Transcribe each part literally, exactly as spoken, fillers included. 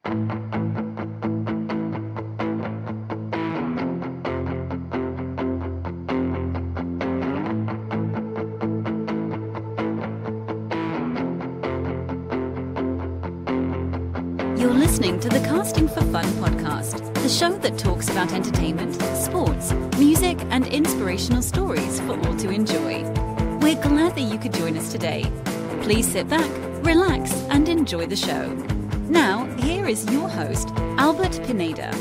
You're listening to the Casting for Fun podcast, the show that talks about entertainment, sports, music, and inspirational stories for all to enjoy. We're glad that you could join us today. Please sit back, relax, and enjoy the show. Now, here is your host, Albert Pineda.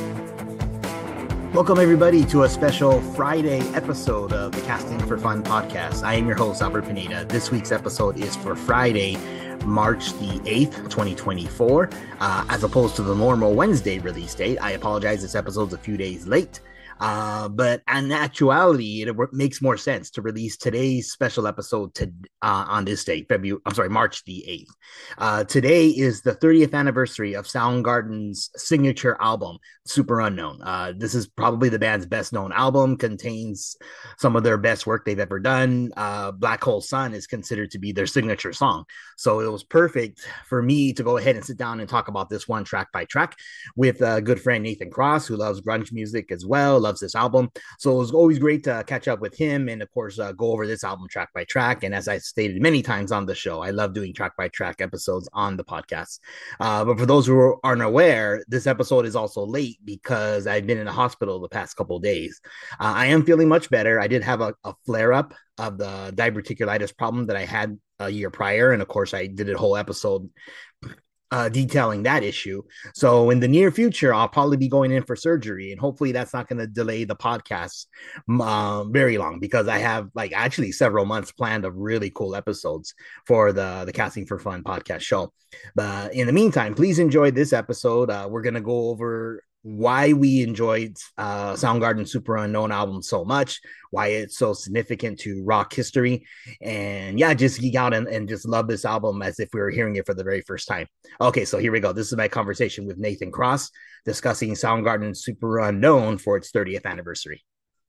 Welcome, everybody, to a special Friday episode of the Casting for Fun podcast. I am your host, Albert Pineda. This week's episode is for Friday, March the eighth, twenty twenty-four, uh, as opposed to the normal Wednesday release date. I apologize, this episode's a few days late. Uh, but in actuality, it makes more sense to release today's special episode to uh, on this date, February. I'm sorry, March the eighth. Uh, today is the thirtieth anniversary of Soundgarden's signature album, Superunknown. Uh, this is probably the band's best known album, contains some of their best work they've ever done. Uh, Black Hole Sun is considered to be their signature song. So it was perfect for me to go ahead and sit down and talk about this one track by track with a good friend, Nathan Cross, who loves grunge music as well, loves this album. So it was always great to catch up with him and, of course, uh, go over this album track by track. And as I stated many times on the show, I love doing track by track episodes on the podcast. Uh, but for those who aren't aware, this episode is also late because I've been in the hospital the past couple of days. Uh, I am feeling much better. I did have a, a flare up of the diverticulitis problem that I had a year prior. And of course, I did a whole episode Uh, detailing that issue. So in the near future, I'll probably be going in for surgery, and hopefully that's not going to delay the podcast uh, very long, because I have like actually several months planned of really cool episodes for the the Casting for Fun podcast show. But in the meantime, please enjoy this episode. Uh, we're going to go over why we enjoyed uh, Soundgarden Superunknown album so much, why it's so significant to rock history, and yeah, just geek out and, and just love this album as if we were hearing it for the very first time. Okay, so here we go. This is my conversation with Nathan Cross discussing Soundgarden Superunknown for its thirtieth anniversary.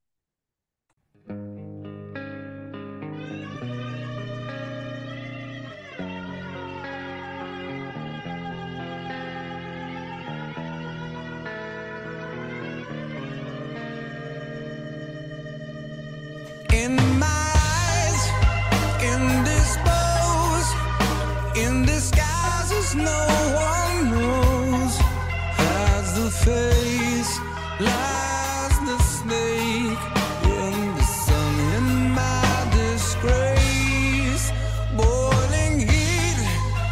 In my eyes, indisposed, in disguises no one knows, as the face lies the snake in the sun, in my disgrace, boiling heat,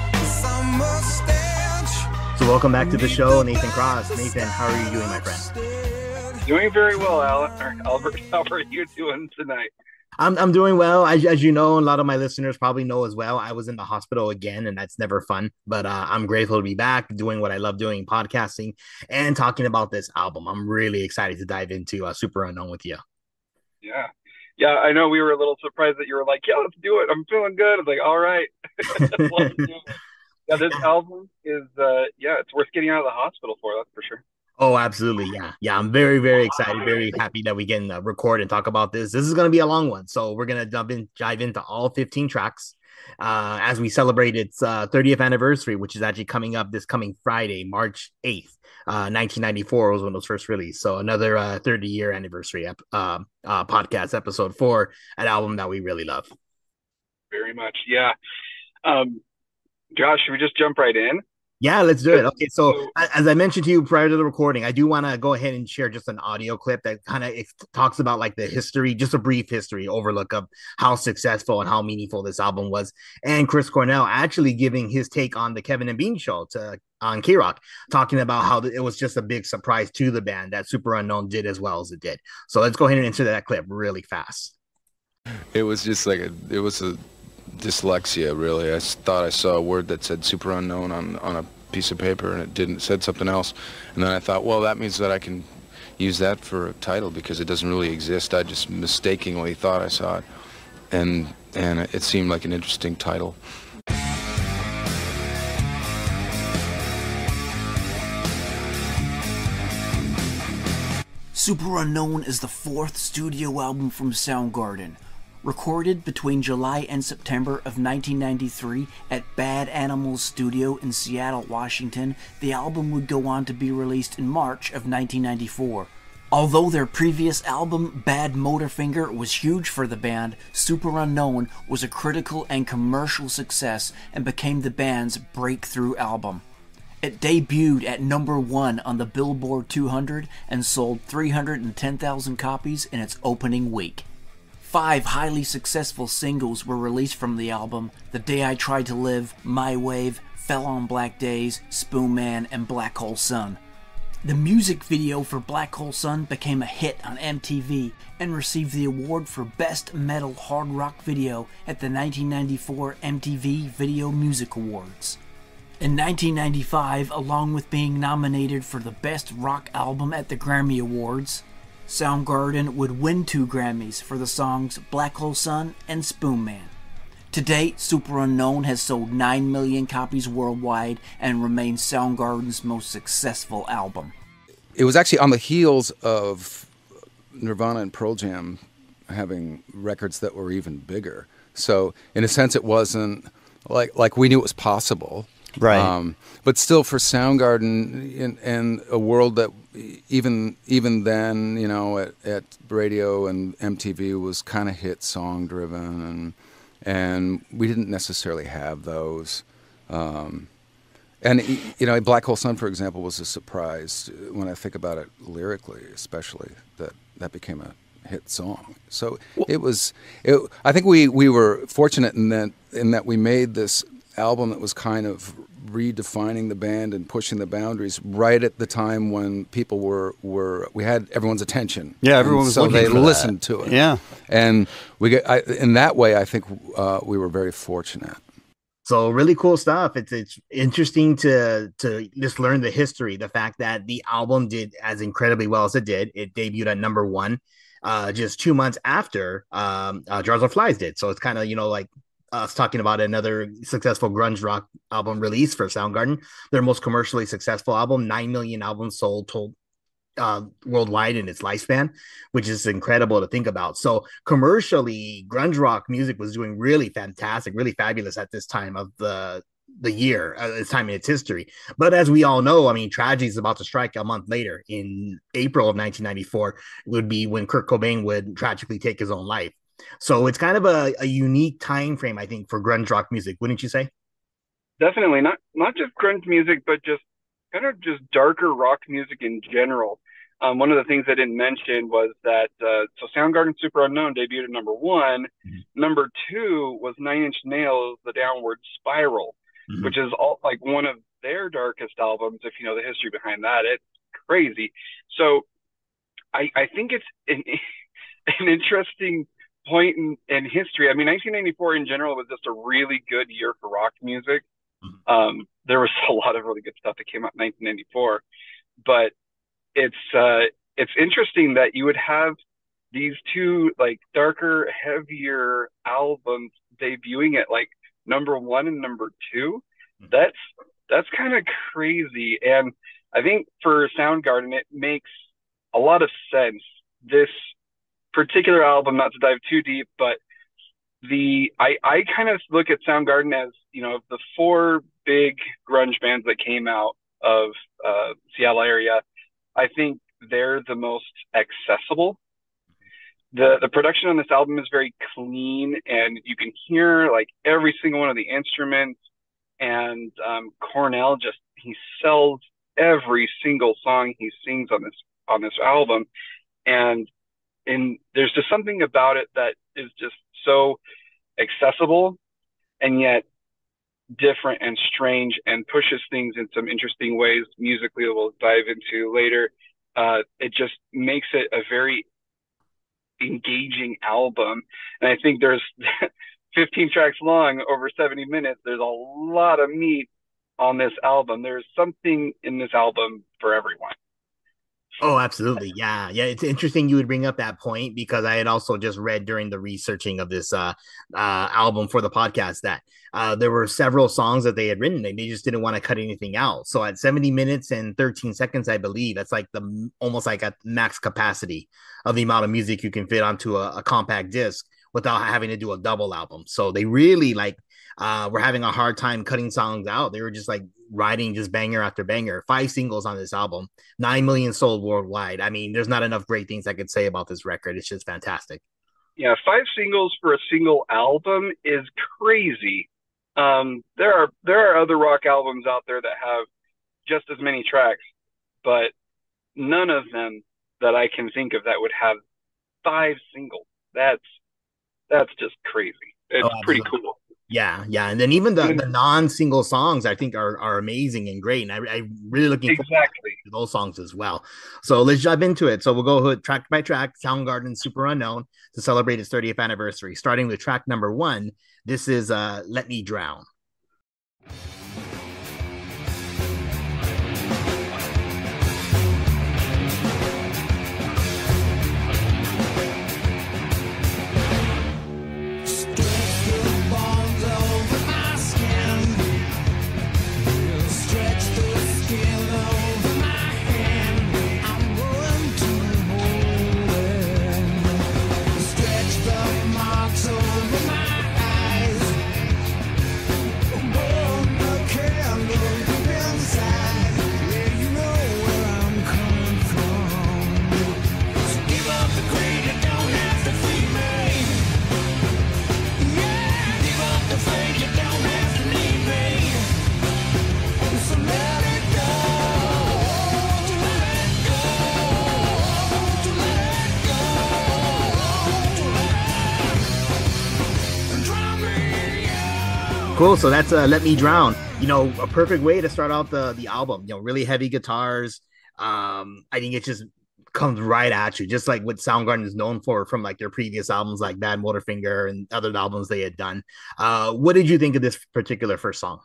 summer stench. So welcome back to the show, Nathan Cross. Nathan, how are you doing, my friend? Doing very well, Alan, Albert. How are you doing tonight? I'm I'm doing well. As, as you know, a lot of my listeners probably know as well, I was in the hospital again, and that's never fun. But uh, I'm grateful to be back doing what I love doing, podcasting and talking about this album. I'm really excited to dive into uh, Superunknown with you. Yeah. Yeah, I know we were a little surprised that you were like, yeah, let's do it. I'm feeling good. I was like, all right. Let's do it. Yeah, this album is, uh, yeah, it's worth getting out of the hospital for, that's for sure. Oh, absolutely. Yeah. Yeah. I'm very, very excited. Very happy that we can uh, record and talk about this. This is going to be a long one. So we're going to jump in, dive into all fifteen tracks uh, as we celebrate its uh, thirtieth anniversary, which is actually coming up this coming Friday, March eighth, uh, nineteen ninety-four was when it was first released. So another uh, thirty year anniversary ep- uh, uh, podcast episode for an album that we really love. Very much. Yeah. Um, Josh, should we just jump right in? Yeah, let's do it. Okay, so as I mentioned to you prior to the recording, I do want to go ahead and share just an audio clip that kind of talks about like the history, just a brief history overlook of how successful and how meaningful this album was. And Chris Cornell actually giving his take on the Kevin and Bean show to on K-Rock, talking about how it was just a big surprise to the band that Superunknown did as well as it did. So let's go ahead and insert that clip really fast. It was just like a, it was a dyslexia, really. I thought I saw a word that said Superunknown on on a piece of paper, and it didn't, it said something else, and then I thought, well, that means that I can use that for a title because it doesn't really exist. I just mistakenly thought I saw it, and and it seemed like an interesting title. Superunknown is the fourth studio album from Soundgarden, Recorded between July and September of nineteen ninety-three at Bad Animals Studio in Seattle, Washington, the album would go on to be released in March of nineteen ninety-four. Although their previous album, Bad Motorfinger, was huge for the band, Superunknown was a critical and commercial success and became the band's breakthrough album. It debuted at number one on the Billboard two hundred and sold three hundred ten thousand copies in its opening week. Five highly successful singles were released from the album: The Day I Tried to Live, My Wave, Fell on Black Days, Spoon Man, and Black Hole Sun. The music video for Black Hole Sun became a hit on M T V and received the award for Best Metal Hard Rock Video at the nineteen ninety-four M T V Video Music Awards. In nineteen ninety-five, along with being nominated for the Best Rock Album at the Grammy Awards, Soundgarden would win two Grammys for the songs Black Hole Sun and Spoon Man. To date, Superunknown has sold nine million copies worldwide and remains Soundgarden's most successful album. It was actually on the heels of Nirvana and Pearl Jam having records that were even bigger. So in a sense, it wasn't like like we knew it was possible. Right. Um, but still, for Soundgarden in, in a world that even even then, you know, at, at radio and M T V was kind of hit song driven, and and we didn't necessarily have those. Um, and you know, Black Hole Sun, for example, was a surprise when I think about it lyrically, especially that that became a hit song. So it was. It, I think we we were fortunate in that in that we made this album that was kind of redefining the band and pushing the boundaries right at the time when people were were we had everyone's attention. Yeah, everyone was so looking they for that. listened to it. Yeah, and we get I, in that way. I think uh, we were very fortunate. So really cool stuff. It's it's interesting to to just learn the history. The fact that the album did as incredibly well as it did. It debuted at number one, uh, just two months after um, uh, Jars of Flies did. So it's kind of, you know, like us talking about another successful grunge rock album release for Soundgarden, their most commercially successful album, nine million albums sold told, uh, worldwide in its lifespan, which is incredible to think about. So commercially, grunge rock music was doing really fantastic, really fabulous at this time of the the year, at this time in its history. But as we all know, I mean, tragedy is about to strike a month later. In April of nineteen ninety-four, it would be when Kurt Cobain would tragically take his own life. So it's kind of a, a unique time frame, I think, for grunge rock music, wouldn't you say? Definitely not not just grunge music, but just kind of just darker rock music in general. Um, one of the things I didn't mention was that uh, so Soundgarden Superunknown debuted at number one. Mm-hmm. Number two was Nine Inch Nails' The Downward Spiral, mm-hmm. which is all like one of their darkest albums. If you know the history behind that, it's crazy. So I I think it's an, an interesting point in, in history. I mean, nineteen ninety-four in general was just a really good year for rock music. Mm-hmm. Um, there was a lot of really good stuff that came out in nineteen ninety-four, but it's uh, it's interesting that you would have these two like darker, heavier albums debuting at like number one and number two. Mm-hmm. That's that's kind of crazy, and I think for Soundgarden, it makes a lot of sense. This particular album, not to dive too deep, but the I, I kind of look at Soundgarden as, you know, the four big grunge bands that came out of uh, Seattle area. I think they're the most accessible. The the production on this album is very clean, and you can hear like every single one of the instruments. And um, Cornell just he sells every single song he sings on this on this album, and and there's just something about it that is just so accessible and yet different and strange and pushes things in some interesting ways musically that we'll dive into later. Uh, it just makes it a very engaging album. And I think there's fifteen tracks long, over seventy minutes. There's a lot of meat on this album. There's something in this album for everyone. Oh, absolutely. Yeah. Yeah. It's interesting you would bring up that point, because I had also just read during the researching of this uh, uh, album for the podcast that uh, there were several songs that they had written and they just didn't want to cut anything out. So at seventy minutes and thirteen seconds, I believe that's like the almost like at max capacity of the amount of music you can fit onto a, a compact disc without having to do a double album. So they really like uh, were having a hard time cutting songs out. They were just like writing just banger after banger. Five singles on this album, nine million sold worldwide. I mean, there's not enough great things I could say about this record. It's just fantastic. Yeah, five singles for a single album is crazy. Um, there are there are other rock albums out there that have just as many tracks, but none of them that I can think of that would have five singles. That's that's just crazy. It's Oh, pretty cool. Yeah, yeah, and then even the, the non-single songs I think are are amazing and great, and I I really looking forward Exactly. to those songs as well. So let's jump into it. So we'll go track by track. Soundgarden, Superunknown, to celebrate its thirtieth anniversary. Starting with track number one, this is uh, "Let Me Drown." Cool. So that's uh, "Let Me Drown." You know, a perfect way to start out the the album. You know, really heavy guitars. Um, I think it just comes right at you, just like what Soundgarden is known for from like their previous albums, like Bad Motorfinger and other albums they had done. Uh, what did you think of this particular first song?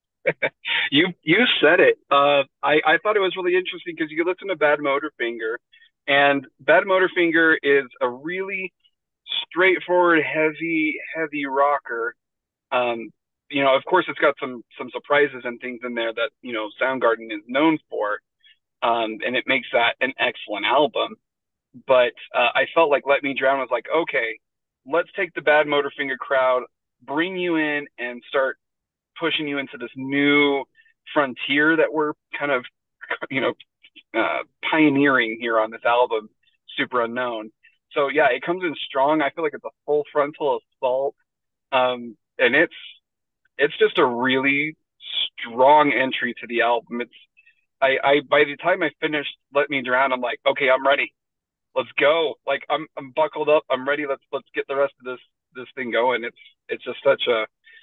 you you said it. Uh, I I thought it was really interesting because you listen to Bad Motorfinger, and Bad Motorfinger is a really straightforward, heavy, heavy rocker. Um, you know, of course, it's got some some surprises and things in there that, you know, Soundgarden is known for, um, and it makes that an excellent album. But uh, I felt like "Let Me Drown" was like, okay, let's take the Bad Motorfinger crowd, bring you in, and start pushing you into this new frontier that we're kind of, you know, uh, pioneering here on this album, Superunknown. So yeah, it comes in strong. I feel like it's a full frontal assault, um, and it's it's just a really strong entry to the album. It's I, I by the time I finished "Let Me Drown," I'm like, okay, I'm ready. Let's go. Like I'm I'm buckled up. I'm ready. Let's let's get the rest of this this thing going. It's it's just such a,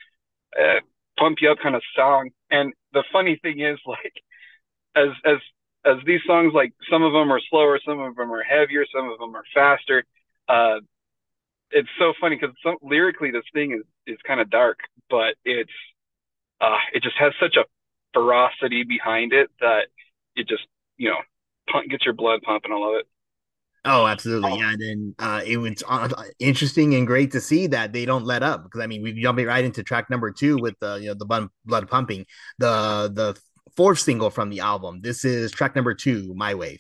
a pump you up kind of song. And the funny thing is, like, as as as these songs, like, some of them are slower, some of them are heavier, some of them are faster. Uh, it's so funny because lyrically this thing is is kind of dark, but it's uh, it just has such a ferocity behind it that it just, you know, pump, gets your blood pumping. I love it. Oh, absolutely. Yeah. And then uh, it was uh, interesting and great to see that they don't let up, because I mean, we jumping right into track number two with the, you know, the blood, blood pumping, the, the fourth single from the album. This is track number two, "My Wave."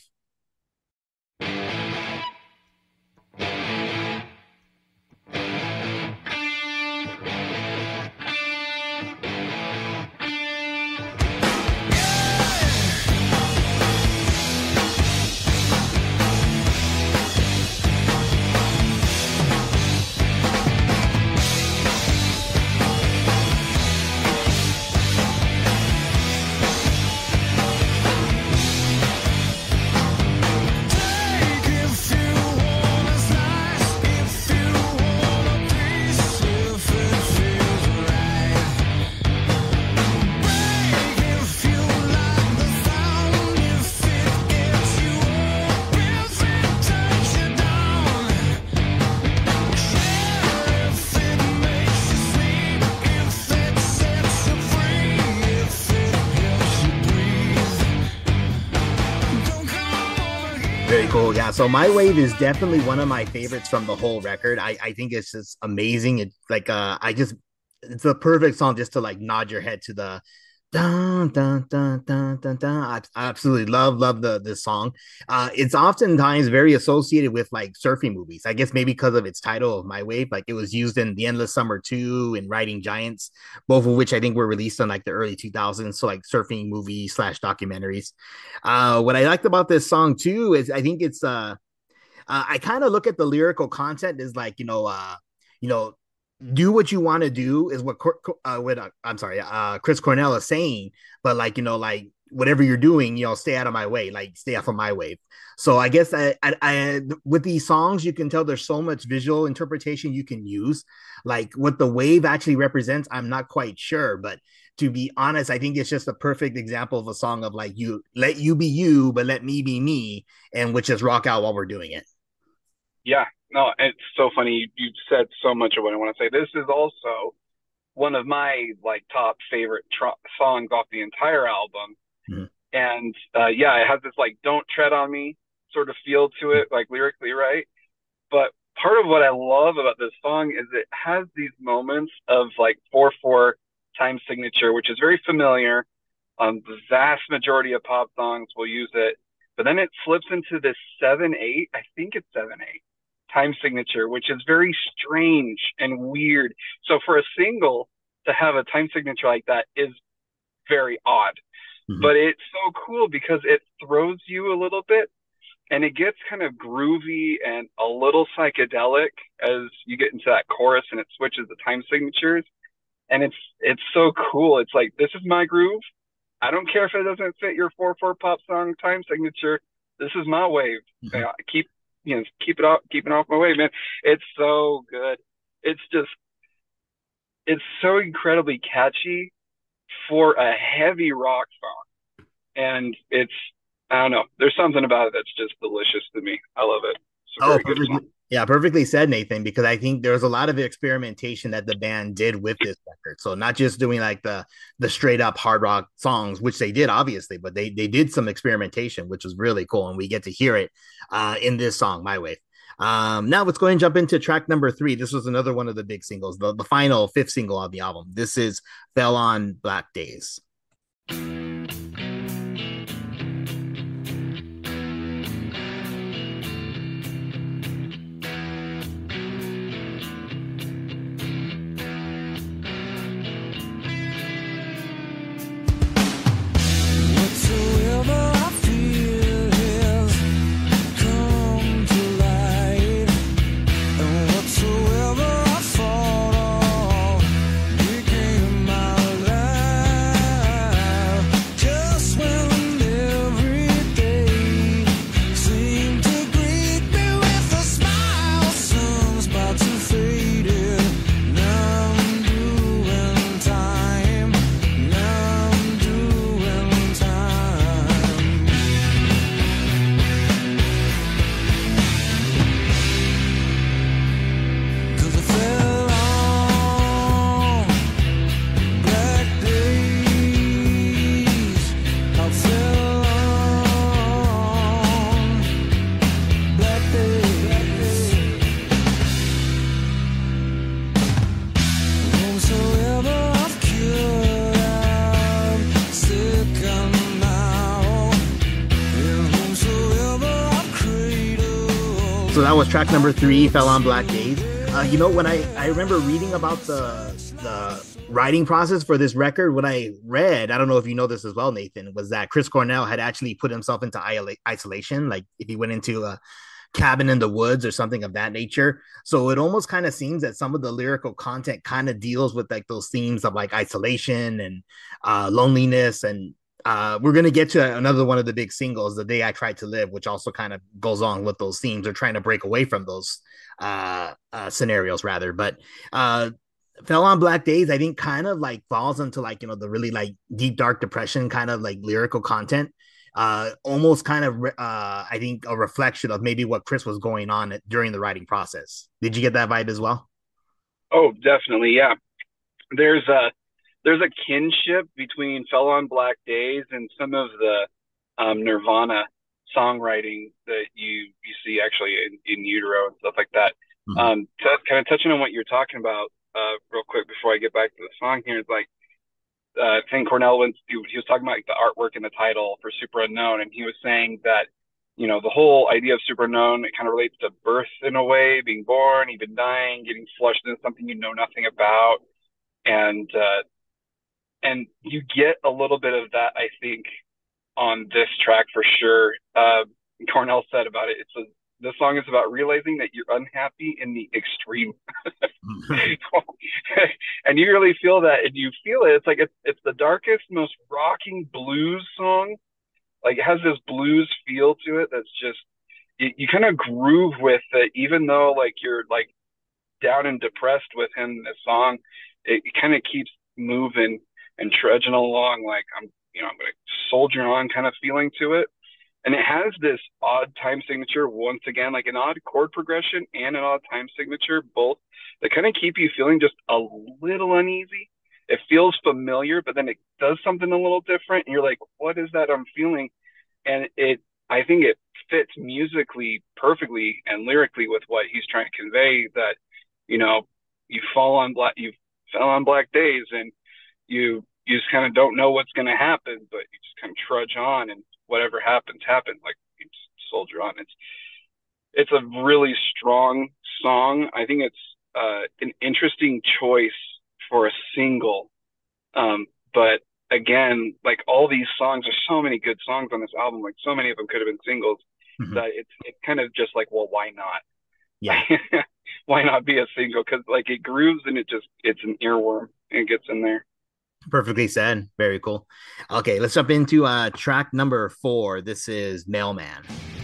Very cool. Yeah. So "My Wave" is definitely one of my favorites from the whole record. I, I think it's just amazing. It's like, uh, I just, it's the perfect song just to like nod your head to the, Dun, dun, dun, dun, dun, dun. I, I absolutely love love the this song. Uh, it's oftentimes very associated with like surfing movies. I guess maybe because of its title of My Wave. Like it was used in The Endless Summer two and Riding Giants, both of which I think were released in like the early two thousands. So like surfing movies slash documentaries. Uh, what I liked about this song too is I think it's uh, uh I kind of look at the lyrical content as like you know uh you know do what you want to do is what uh, what uh, I'm sorry, uh, Chris Cornell is saying, but like you know, like whatever you're doing, you know, stay out of my way, like stay off of my wave. So I guess I, I, I with these songs, you can tell there's so much visual interpretation you can use. Like what the wave actually represents, I'm not quite sure, but to be honest, I think it's just a perfect example of a song of like you let you be you, but let me be me, and which is rock out while we're doing it. Yeah, no, it's so funny. You, you said so much of what I want to say. This is also one of my like top favorite tr- songs off the entire album. Mm-hmm. And uh, yeah, it has this like "Don't Tread on Me" sort of feel to it, like lyrically, right? But part of what I love about this song is it has these moments of like four four time signature, which is very familiar. Um, the vast majority of pop songs will use it, but then it flips into this seven eight. I think it's seven eight time signature, which is very strange and weird. So for a single to have a time signature like that is very odd, Mm-hmm. but it's so cool because it throws you a little bit and it gets kind of groovy and a little psychedelic as you get into that chorus and it switches the time signatures. And it's, it's so cool. It's like, this is my groove. I don't care if it doesn't fit your four four pop song time signature. This is my wave. Mm-hmm. You know, keep, you know, keep it off, keep it off my wave, man. It's so good. It's just, it's so incredibly catchy for a heavy rock song. And it's, I don't know, there's something about it that's just delicious to me. I love it. It's a Oh, very good perfectly. song. Yeah, perfectly said, Nathan, because I think there was a lot of experimentation that the band did with this record. So not just doing like the the straight up hard rock songs, which they did obviously, but they they did some experimentation, which was really cool. And we get to hear it uh, in this song, My Wave. Um, now let's go and jump into track number three. This was another one of the big singles, the, the final fifth single on the album. This is Fell on Black Days. So that was track number three, Fell on Black Days. Uh, you know, when I, I remember reading about the the writing process for this record, what I read, I don't know if you know this as well, Nathan, was that Chris Cornell had actually put himself into isolation. Like if he went into a cabin in the woods or something of that nature. So it almost kind of seems that some of the lyrical content kind of deals with like those themes of like isolation and uh, loneliness. And uh, we're going to get to another one of the big singles, The Day I Tried to Live, which also kind of goes on with those themes. They're trying to break away from those uh, uh, scenarios rather. But uh, Fell on Black Days, I think kind of like falls into like, you know, the really like deep, dark depression kind of like lyrical content. Uh, almost kind of, uh, I think, a reflection of maybe what Chris was going on at, during the writing process. Did you get that vibe as well? Oh, definitely, yeah. There's a there's a kinship between Fell on Black Days and some of the um, Nirvana songwriting that you you see actually in, in Utero and stuff like that. Mm-hmm. Um, t- kind of touching on what you're talking about uh, real quick before I get back to the song here, it's like uh, thing Cornell went to, he was talking about like, the artwork in the title for Superunknown, and he was saying that, you know, the whole idea of Superunknown, it kind of relates to birth in a way, being born, even dying, getting flushed into something you know nothing about. And, uh, and you get a little bit of that, I think, on this track for sure. Uh, Cornell said about it, it's a, the song is about realizing that you're unhappy in the extreme. And you really feel that, and you feel it. It's like it's, it's the darkest, most rocking blues song. Like it has this blues feel to it that's just, you, you kind of groove with it, even though like you're like down and depressed with him in this song. It, it kind of keeps moving and trudging along like I'm, you know, I'm going to soldier on kind of feeling to it. And it has this odd time signature, once again, like an odd chord progression and an odd time signature, both that kind of keep you feeling just a little uneasy. It feels familiar, but then it does something a little different. And you're like, what is that I'm feeling? And it, I think it fits musically perfectly and lyrically with what he's trying to convey, that, you know, you fall on black, you fell on black days, and you, you just kind of don't know what's going to happen, but you just kind of trudge on, and whatever happens, happens. Like you just soldier on. It's, it's a really strong song. I think it's uh, an interesting choice for a single. Um, but again, like all these songs, there's so many good songs on this album. Like so many of them could have been singles. Mm-hmm. That it's it's kind of just like, well, why not? Yeah. Why not be a single? Because like it grooves and it just, it's an earworm and it gets in there. Perfectly said. Very cool. Okay, let's jump into uh, track number four. This is Mailman.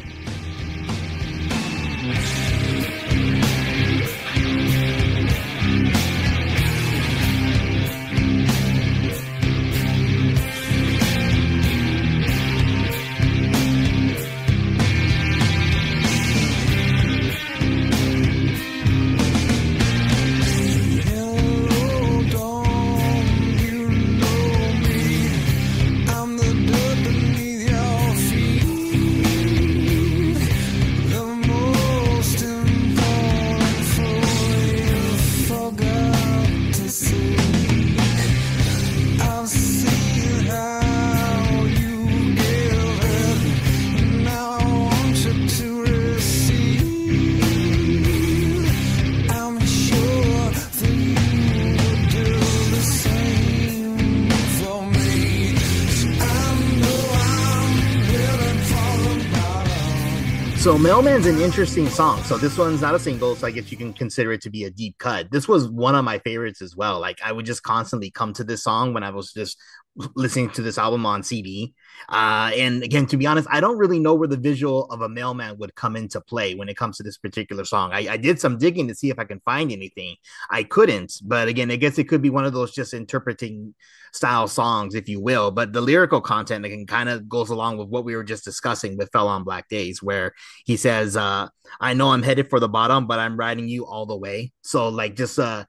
So Mailman's an interesting song. So this one's not a single, so I guess you can consider it to be a deep cut. This was one of my favorites as well. Like I would just constantly come to this song when I was just listening to this album on C D. Uh, and again, to be honest, I don't really know where the visual of a mailman would come into play when it comes to this particular song. I, I did some digging to see if I can find anything. I couldn't, but again, I guess it could be one of those just interpreting style songs, if you will. But the lyrical content again kind of goes along with what we were just discussing with Fell on Black Days, where he says, uh, I know I'm headed for the bottom, but I'm riding you all the way. So like just uh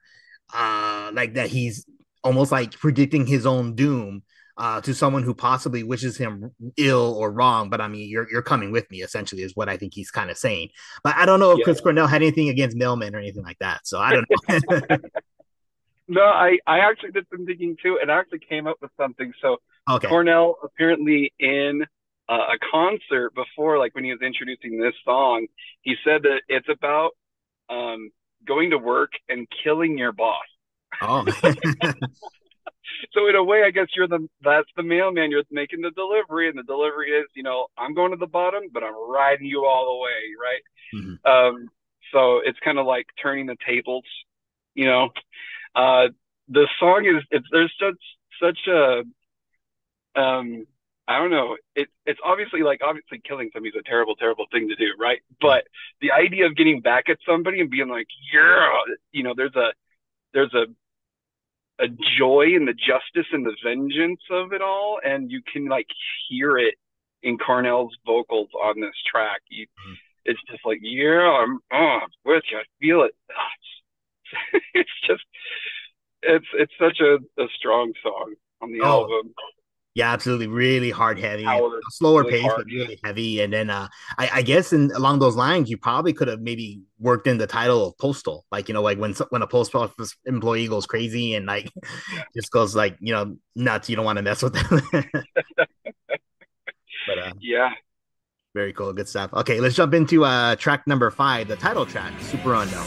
uh like that he's almost like predicting his own doom uh, to someone who possibly wishes him ill or wrong. But I mean, you're you're coming with me, essentially, is what I think he's kind of saying. But I don't know if yeah. Chris Cornell had anything against mailmen or anything like that. So I don't know. No, I, I actually did some digging too, and I actually came up with something. So okay. Cornell apparently in uh, a concert before, like when he was introducing this song, he said that it's about um, going to work and killing your boss. Oh. So in a way, I guess you're the that's the mailman. You're making the delivery, and the delivery is, you know, I'm going to the bottom, but I'm riding you all the way, right? Mm-hmm. Um, so it's kind of like turning the tables, you know. Uh, the song is it's there's such such a um I don't know. It it's obviously like obviously killing somebody is a terrible terrible thing to do, right? But the idea of getting back at somebody and being like, yeah, you know, there's a there's a a joy in the justice and the vengeance of it all, and you can like hear it in Cornell's vocals on this track. You, mm-hmm. It's just like, yeah, I'm, oh, I'm with you. I feel it. Oh, it's, it's just, it's it's such a, a strong song on the oh. album. Yeah, absolutely. Really hard heavy and Power, slower really pace, but harsh. really heavy. And then uh I, I guess in along those lines, you probably could have maybe worked in the title of postal. Like, you know, like when when a post office employee goes crazy and like Yeah. just goes like, you know, nuts, you don't want to mess with them. But uh Yeah. very cool, good stuff. Okay, let's jump into uh track number five, the title track, Super Unknown.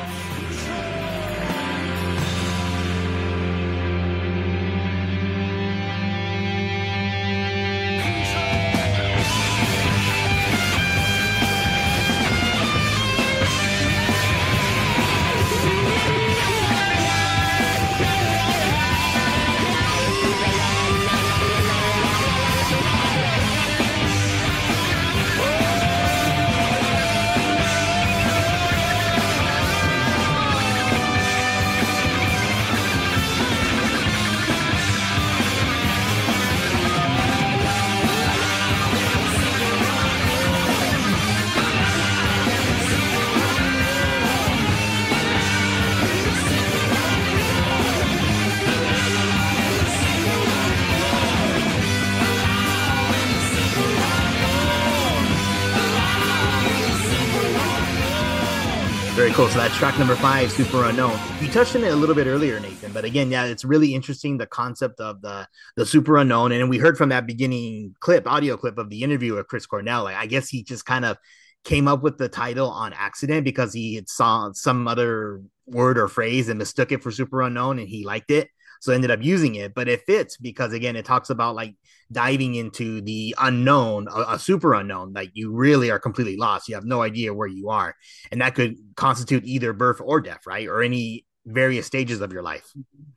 Very cool. So that's track number five, Super Unknown. You touched on it a little bit earlier, Nathan, but again, yeah, it's really interesting the concept of the the super unknown. And we heard from that beginning clip, audio clip of the interview with Chris Cornell. Like, I guess he just kind of came up with the title on accident because he had saw some other word or phrase and mistook it for super unknown and he liked it. So ended up using it, but it fits because again, it talks about like diving into the unknown, a, a super unknown, like you really are completely lost. You have no idea where you are, and that could constitute either birth or death, right? Or any various stages of your life.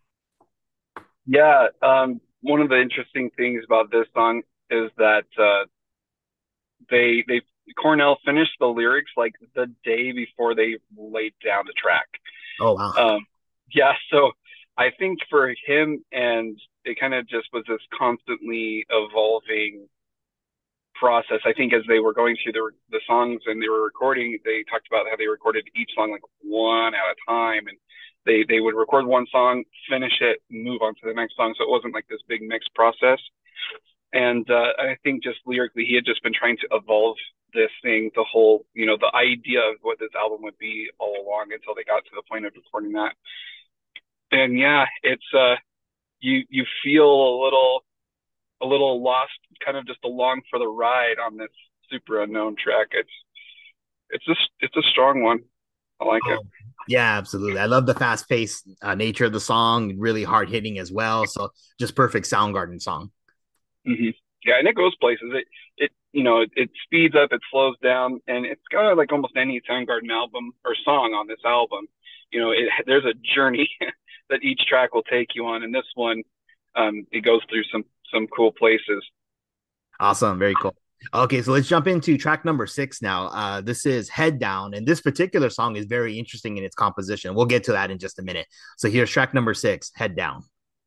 Yeah. Um, one of the interesting things about this song is that uh, they they Cornell finished the lyrics like the day before they laid down the track. Oh wow. Um, yeah, so I think for him, and it kind of just was this constantly evolving process. I think as they were going through the the songs and they were recording, they talked about how they recorded each song like one at a time, and they they would record one song, finish it, move on to the next song. So it wasn't like this big mixed process. And uh, I think just lyrically, he had just been trying to evolve this thing, the whole, you know, the idea of what this album would be all along until they got to the point of recording that. And yeah, it's uh, you you feel a little a little lost, kind of just along for the ride on this super unknown track. It's it's just it's a strong one. I like it. Oh, yeah, absolutely. I love the fast paced uh, nature of the song, really hard hitting as well. So just perfect Soundgarden song. Mm-hmm. Yeah, and it goes places. It it you know it, it speeds up, it slows down, and it's kind of like almost any Soundgarden album or song on this album. You know, it, there's a journey that each track will take you on, and this one, um, it goes through some some cool places. Awesome. Very cool. Okay, so let's jump into track number six now. Uh, this is Head Down, and this particular song is very interesting in its composition. We'll get to that in just a minute. So here's track number six, Head Down.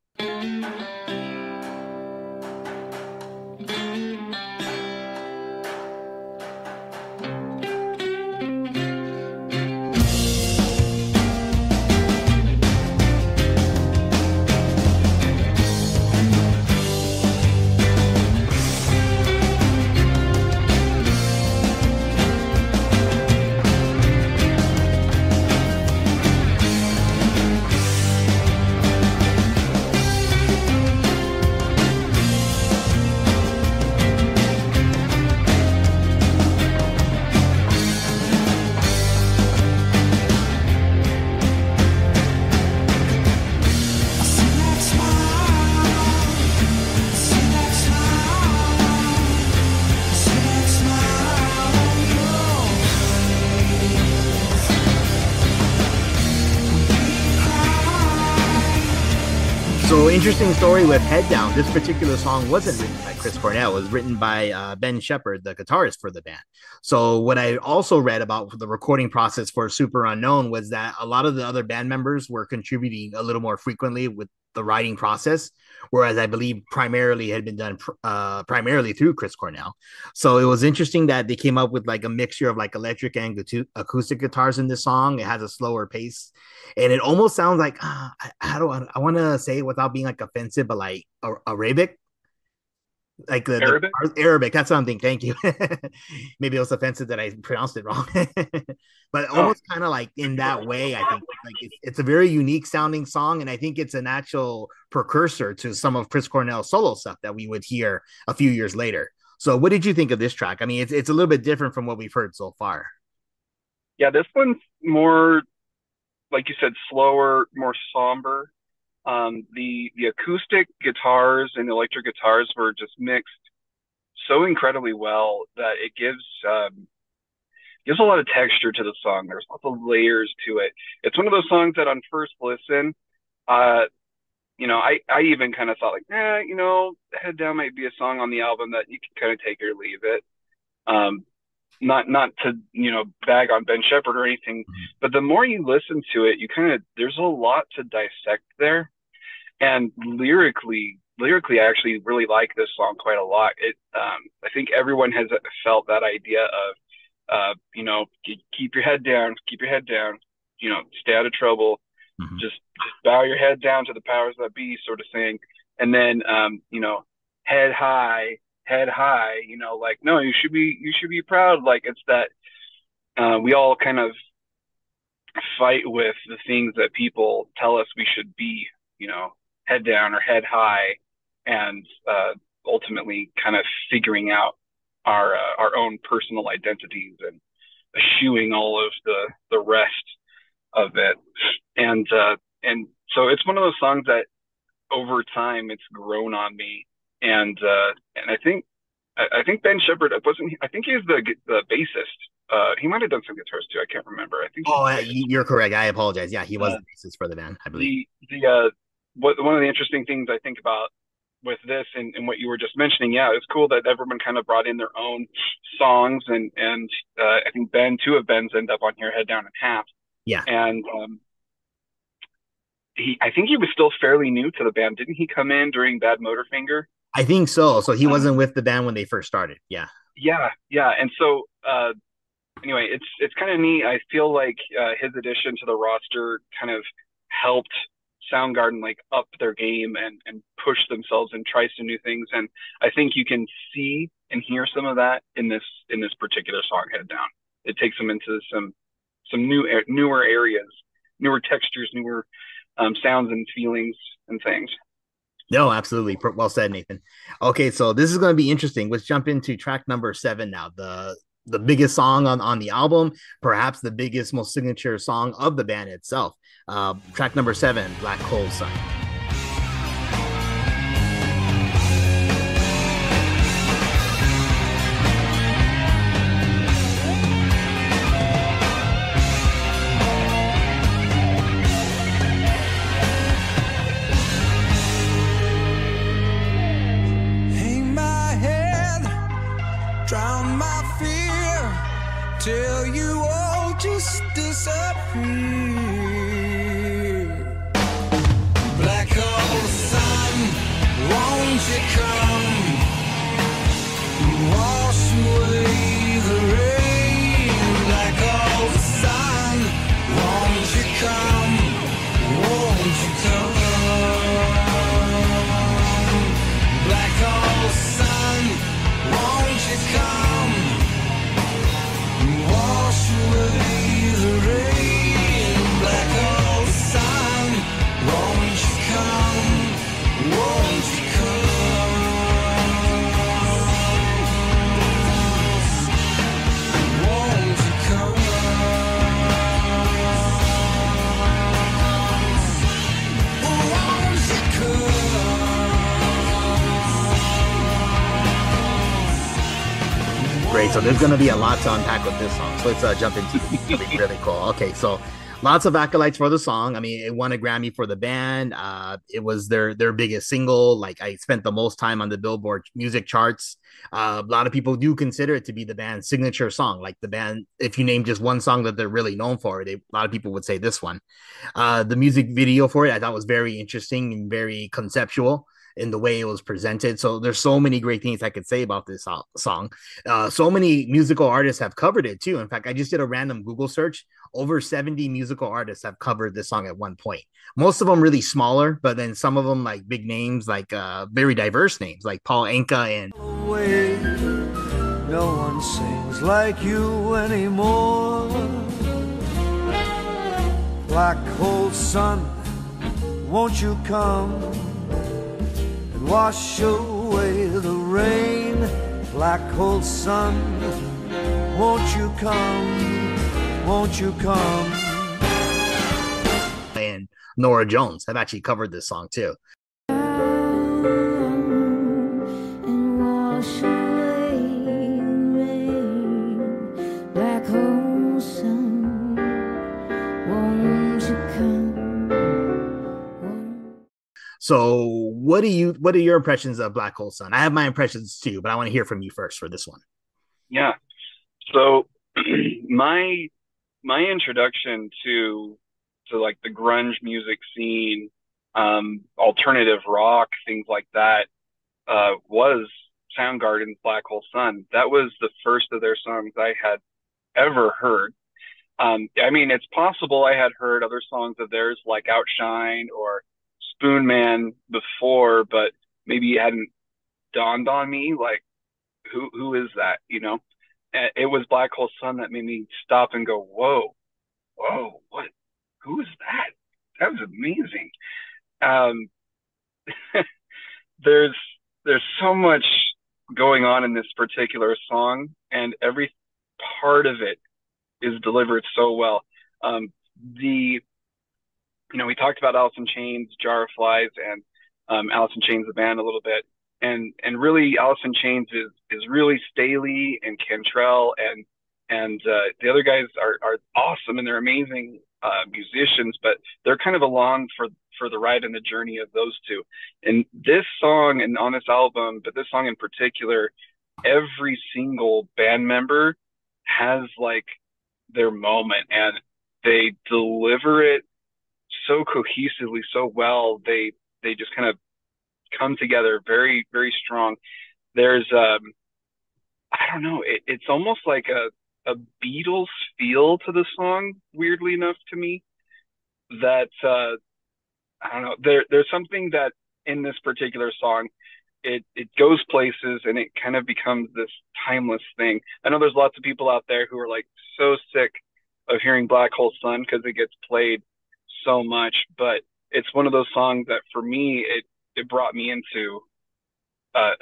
So interesting story with Head Down. This particular song wasn't written by Chris Cornell. It was written by uh, Ben Shepherd, the guitarist for the band. So what I also read about the recording process for Super Unknown was that a lot of the other band members were contributing a little more frequently with the writing process, whereas I believe primarily had been done uh, primarily through Chris Cornell. So it was interesting that they came up with like a mixture of like electric and acoustic guitars in this song. It has a slower pace, and it almost sounds like uh, I, I don't I want to say it without being like offensive, but like Arabic. like the, Arabic. the Arabic. That's something. Thank you. Maybe it was offensive that I pronounced it wrong, but Oh, almost kind of like in that way. I think like it's, it's a very unique sounding song, and I think it's an actual precursor to some of Chris Cornell's solo stuff that we would hear a few years later. So, what did you think of this track? I mean, it's it's a little bit different from what we've heard so far. yeah, this one's more, like you said, slower, more somber. Um, the the acoustic guitars and electric guitars were just mixed so incredibly well that it gives um, gives a lot of texture to the song. There's lots of layers to it. It's one of those songs that on first listen, uh, you know, I I even kind of thought like, eh, you know, Head Down might be a song on the album that you can kind of take or leave it. Um, not not to you know bag on Ben Shepherd or anything, but the more you listen to it, you kind of there's a lot to dissect there. And lyrically, lyrically, I actually really like this song quite a lot. It, um, I think everyone has felt that idea of, uh, you know, keep your head down, keep your head down, you know, stay out of trouble, Mm-hmm. just, just bow your head down to the powers that be, sort of thing. And then, um, you know, head high, head high, you know, like, no, you should be, you should be proud. Like it's that, uh, we all kind of fight with the things that people tell us we should be, you know, head down or head high, and uh, ultimately kind of figuring out our uh, our own personal identities and eschewing all of the the rest of it. And uh, and so it's one of those songs that over time it's grown on me. And uh, and I think I, I think Ben Shepherd wasn't. I think he's the the bassist. Uh, he might have done some guitars too. I can't remember. I think he's Oh, the uh, bassist. you're correct. I apologize. Yeah, he was Uh, the bassist for the band, I believe. the the uh, what one of the interesting things I think about with this and, and what you were just mentioning, yeah, it's cool that everyone kind of brought in their own songs, and and uh, I think Ben, two of Ben's end up on here, Head Down and Half, Yeah, and um, he, I think he was still fairly new to the band. Didn't he come in during Bad Motorfinger? I think so. So he Um, wasn't with the band when they first started. Yeah. yeah, yeah, and so uh, anyway, it's it's kind of neat. I feel like uh, his addition to the roster kind of helped Soundgarden like up their game and and push themselves and try some new things. And I think you can see and hear some of that in this in this particular song, Head Down. It takes them into some some new newer areas, newer textures, newer um, sounds and feelings and things. No, absolutely. Well said, Nathan. Okay, so this is going to be interesting. Let's jump into track number seven now. The the biggest song on, on the album, perhaps the biggest, most signature song of the band itself. Uh, track number seven, Black Hole Sun. Hang my head, drown my fear, till you all just disappear. Black hole sun, won't you come, wash away the rain. Black hole sun, won't you come, won't you come. Black hole sun, won't you come, wash away the rain. Black hole sun, won't you come, won't you come, won't you come, won't you come. Great. So there's going to be a lot to unpack with this song. So let's uh, jump into it. It's gonna be really cool. Okay, so lots of accolades for the song. I mean, it won a Grammy for the band. Uh, it was their their biggest single. Like I spent the most time on the Billboard music charts. Uh, a lot of people do consider it to be the band's signature song. Like the band, if you name just one song that they're really known for, they, a lot of people would say this one. Uh, the music video for it, I thought was very interesting and very conceptual. in the way it was presented. So there's so many great things I could say about this song. Uh, so many musical artists have covered it too. In fact, I just did a random Google search. Over seventy musical artists have covered this song at one point. Most of them really smaller, but then some of them like big names, like uh, very diverse names, like Paul Anka and. Away. No one sings like you anymore. Black hole sun, won't you come and wash away the rain? Black hole sun, won't you come, won't you come? And Norah Jones have actually covered this song too. So what do you what are your impressions of Black Hole Sun? I have my impressions too, but I want to hear from you first for this one. Yeah. So my my introduction to to like the grunge music scene, um, alternative rock, things like that, uh, was Soundgarden's Black Hole Sun. That was the first of their songs I had ever heard. Um, I mean, it's possible I had heard other songs of theirs like Outshine or Spoon Man before, but maybe it hadn't dawned on me, like, who who is that, you know? And it was Black Hole Sun that made me stop and go, whoa, whoa, what, who is that? That was amazing. Um, there's there's so much going on in this particular song, and every part of it is delivered so well. Um, the You know, we talked about Alice in Chains, Jar of Flies, and um, Alice in Chains, the band, a little bit. And and really, Alice in Chains is is really Staley and Cantrell, and and uh, the other guys are are awesome, and they're amazing uh, musicians, but they're kind of along for for the ride and the journey of those two. And this song, and on this album, but this song in particular, every single band member has like their moment, and they deliver it so cohesively, so well. They they just kind of come together very, very strong. There's um I don't know, it, it's almost like a a Beatles feel to the song, weirdly enough to me, that uh I don't know, there there's something that in this particular song, it it goes places and it kind of becomes this timeless thing. I know there's lots of people out there who are like so sick of hearing Black Hole Sun because it gets played so much, but it's one of those songs that for me, it it brought me into uh,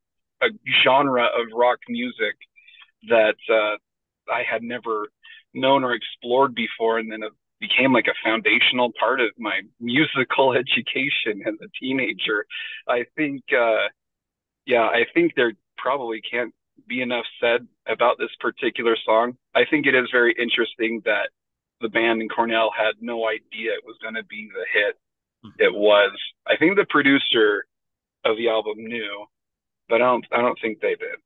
a a genre of rock music that uh, I had never known or explored before, and then it became like a foundational part of my musical education as a teenager. I think, uh, yeah, I think there probably can't be enough said about this particular song. I think it is very interesting that the band and Cornell had no idea it was going to be the hit it was. I think the producer of the album knew, but I don't, I don't think they did.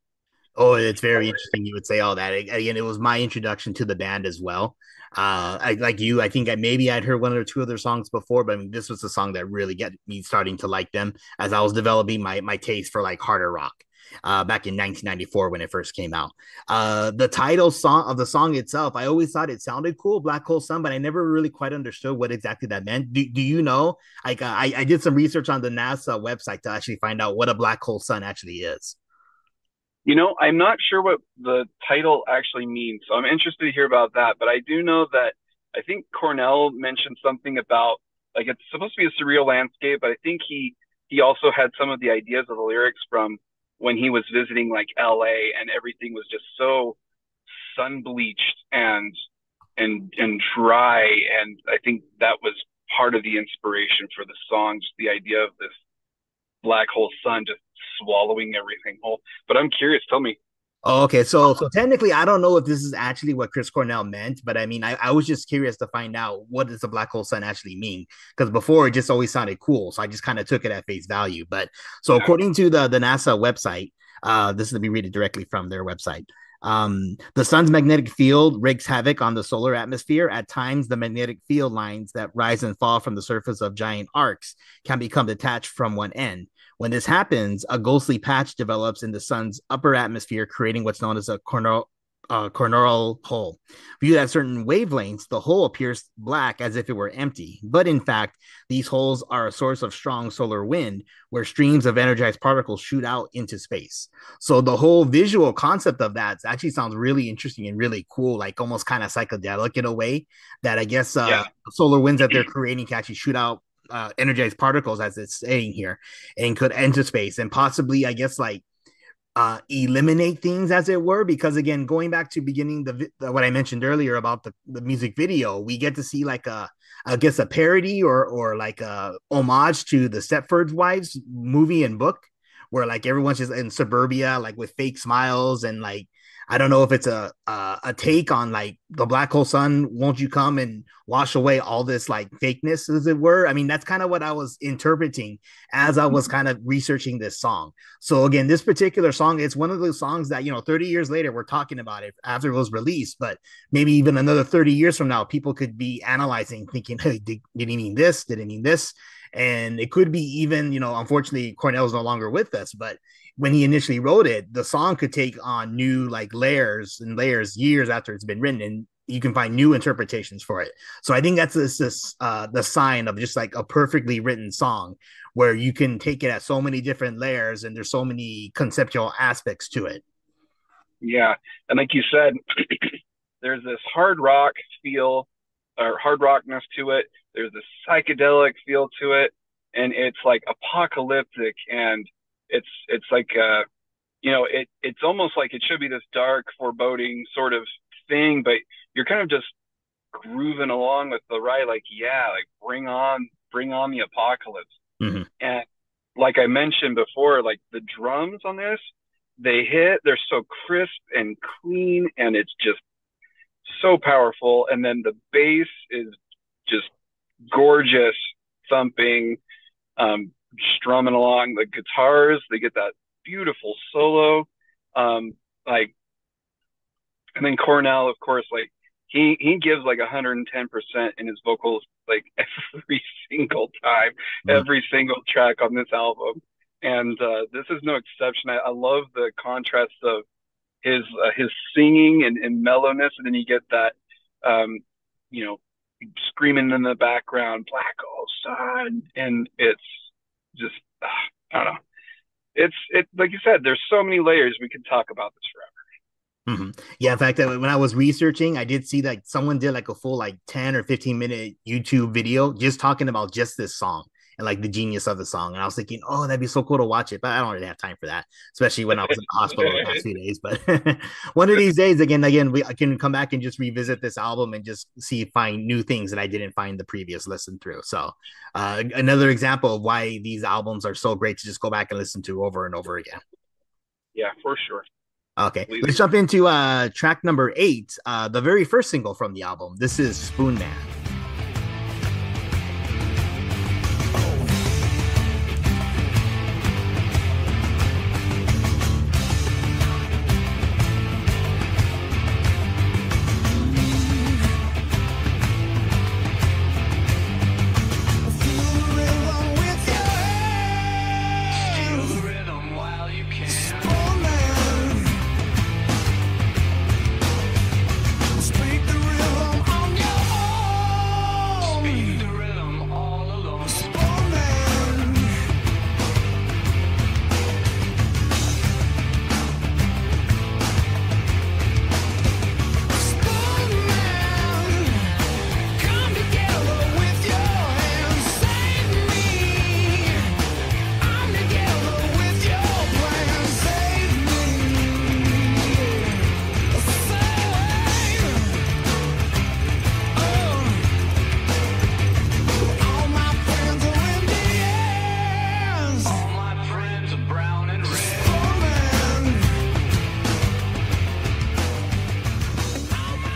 Oh, it's very interesting you would say all that. Again, it was my introduction to the band as well. Uh, I like you. I think I maybe I'd heard one or two of their songs before, but I mean, this was the song that really got me starting to like them as I was developing my my taste for like harder rock. Uh, back in nineteen ninety-four when it first came out. Uh, the title song of the song itself, I always thought it sounded cool, Black Hole Sun, but I never really quite understood what exactly that meant. Do, do you know? Like, uh, I, I did some research on the NASA website to actually find out what a black hole sun actually is. You know, I'm not sure what the title actually means, so I'm interested to hear about that. But I do know that I think Cornell mentioned something about, like, it's supposed to be a surreal landscape, but I think he he also had some of the ideas of the lyrics from when he was visiting like L A, and everything was just so sun bleached and and and dry, and I think that was part of the inspiration for the song, just the idea of this black hole sun just swallowing everything whole. But I'm curious, tell me. Oh, okay, so so technically, I don't know if this is actually what Chris Cornell meant, but I mean, I, I was just curious to find out what does a black hole sun actually mean, because before it just always sounded cool, so I just kind of took it at face value. But so according to the the NASA website, uh, this is let me read it directly from their website. Um, the sun's magnetic field wreaks havoc on the solar atmosphere. At times, the magnetic field lines that rise and fall from the surface of giant arcs can become detached from one end. When this happens, a ghostly patch develops in the sun's upper atmosphere, creating what's known as a coronal, uh, coronal hole. Viewed at certain wavelengths, the hole appears black as if it were empty. But in fact, these holes are a source of strong solar wind where streams of energized particles shoot out into space. So the whole visual concept of that actually sounds really interesting and really cool, like almost kind of psychedelic in a way that I guess uh, Yeah. solar winds that they're creating can actually shoot out uh, energized particles, as it's saying here, and could enter space and possibly, I guess, like uh eliminate things, as it were, because again, going back to beginning the, the what I mentioned earlier about the, the music video, we get to see like a, I guess, a parody or or like a homage to the Stepford Wives movie and book, where like everyone's just in suburbia like with fake smiles, and like I don't know if it's a a, a take on like the black hole sun, won't you come and wash away all this like fakeness, as it were. I mean, that's kind of what I was interpreting as I was kind of researching this song. So again, this particular song, it's one of those songs that, you know, thirty years later, we're talking about it after it was released, but maybe even another thirty years from now, people could be analyzing, thinking, hey, did, did he mean this? Did he mean this? And it could be even, you know, unfortunately, Cornell's no longer with us, but when he initially wrote it, the song could take on new like layers and layers years after it's been written, and you can find new interpretations for it. So I think that's this, this uh, the sign of just like a perfectly written song where you can take it at so many different layers and there's so many conceptual aspects to it. Yeah. And like you said, there's this hard rock feel or hard rockness to it. There's this psychedelic feel to it. And it's like apocalyptic, and it's, it's like, uh, you know, it, it's almost like it should be this dark, foreboding sort of thing, but you're kind of just grooving along with the ride. Like, yeah, like bring on, bring on the apocalypse. Mm-hmm. And like I mentioned before, like the drums on this, they hit, they're so crisp and clean, and it's just so powerful. And then the bass is just gorgeous, thumping, um, strumming along. The guitars, they get that beautiful solo. Um, like, and then Cornell, of course, like he, he gives like one hundred ten percent in his vocals, like every single time, mm-hmm. every single track on this album. And uh, this is no exception. I, I love the contrast of his uh, his singing and, and mellowness, and then you get that, um, you know, screaming in the background, "Black hole sun," and it's just, uh, I don't know. It's it like you said. There's so many layers. We could talk about this forever. Mm-hmm. Yeah, in fact, when I was researching, I did see that someone did like a full like ten or fifteen minute YouTube video just talking about just this song and like the genius of the song. And I was thinking, oh, that'd be so cool to watch it, but I don't really have time for that, especially when I was in the hospital the past few days. But one of these days, again, again, we I can come back and just revisit this album and just see find new things that I didn't find the previous listen through. So uh, another example of why these albums are so great to just go back and listen to over and over again. Yeah, for sure. Okay, let's jump into uh, track number eight, uh, the very first single from the album. This is Spoon Man.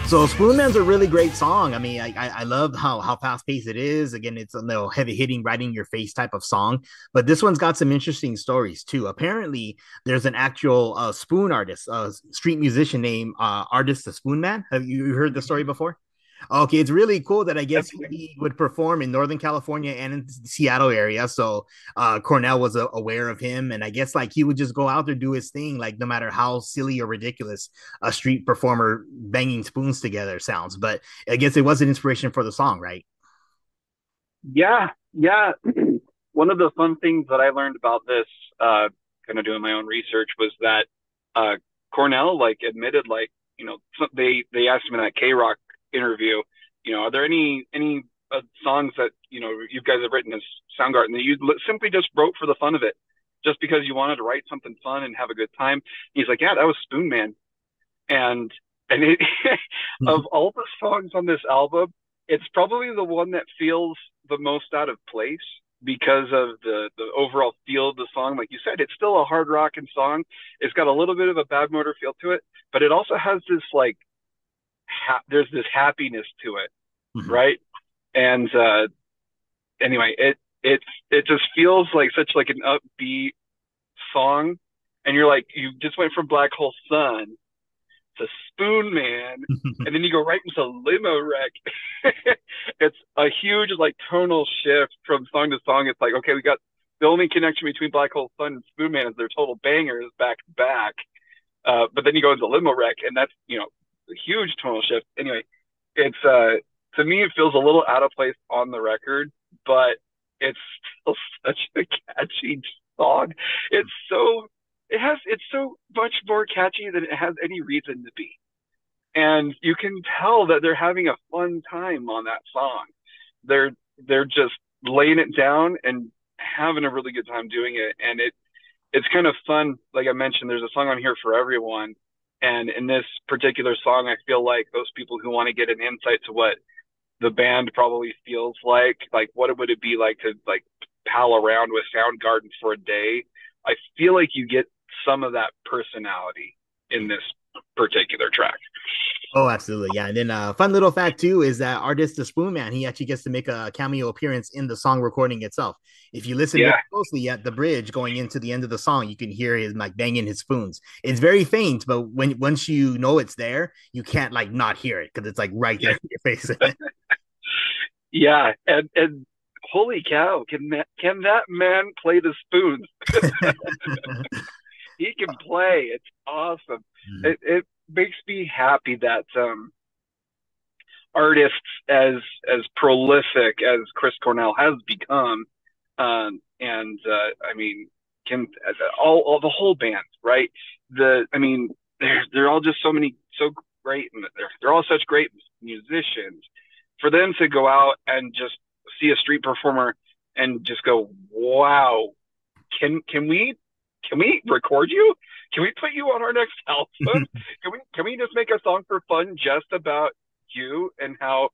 So Spoon Man's a really great song. I mean, I I, I love how how fast paced it is. Again, it's a little heavy hitting, right in your face type of song. But this one's got some interesting stories too. Apparently, there's an actual uh, spoon artist, a uh, street musician named uh, Artist the Spoon Man. Have you heard the story before? Okay, it's really cool that I guess he would perform in Northern California and in the Seattle area. So uh, Cornell was uh, aware of him, and I guess like he would just go out there do his thing, like no matter how silly or ridiculous a street performer banging spoons together sounds. But I guess it was an inspiration for the song, right? Yeah, yeah. One of the fun things that I learned about this, uh, kind of doing my own research, was that uh, Cornell like admitted, like you know, they they asked him in that K-Rock interview, you know, are there any any uh, songs that you know you guys have written as Soundgarden that you simply just wrote for the fun of it, just because you wanted to write something fun and have a good time? He's like, yeah, that was Spoon Man, and and it, of all the songs on this album, it's probably the one that feels the most out of place because of the the overall feel of the song. Like you said, it's still a hard rocking song. It's got a little bit of a Bad Motor feel to it, but it also has this like Ha- there's this happiness to it, mm-hmm. right? And uh, anyway, it it it just feels like such like an upbeat song, and you're like, you just went from Black Hole Sun to Spoon Man, and then you go right into Limo Wreck. It's a huge like tonal shift from song to song. It's like, okay, we got the only connection between Black Hole Sun and Spoon Man is their total bangers back to back, uh, but then you go into Limo Wreck, and that's you know. A huge tonal shift. Anyway, it's uh to me it feels a little out of place on the record, but it's still such a catchy song. It's so it has it's so much more catchy than it has any reason to be. And you can tell that they're having a fun time on that song. They're they're just laying it down and having a really good time doing it. And it it's kind of fun. Like I mentioned, there's a song on here for everyone. And in this particular song, I feel like those people who want to get an insight to what the band probably feels like, like what would it be like to like pal around with Soundgarden for a day, I feel like you get some of that personality in this particular track. Oh, absolutely. Yeah. And then a uh, fun little fact too is that Artist the Spoon Man, he actually gets to make a cameo appearance in the song recording itself. If you listen yeah. closely at the bridge going into the end of the song, you can hear his like banging his spoons. It's very faint, but when once you know it's there, you can't like not hear it because it's like right there in your face. Yeah, and and holy cow, can that, can that man play the spoons? He can play. It's awesome. Mm-hmm. It it makes me happy that um, artists as as prolific as Chris Cornell has become, um, and uh, I mean, can all, all the whole band, right? The I mean, they're they're all just so many so great, and they're they're all such great musicians. For them to go out and just see a street performer and just go, wow, can can we can we record you? Can we put you on our next album? Can we can we just make a song for fun just about you and how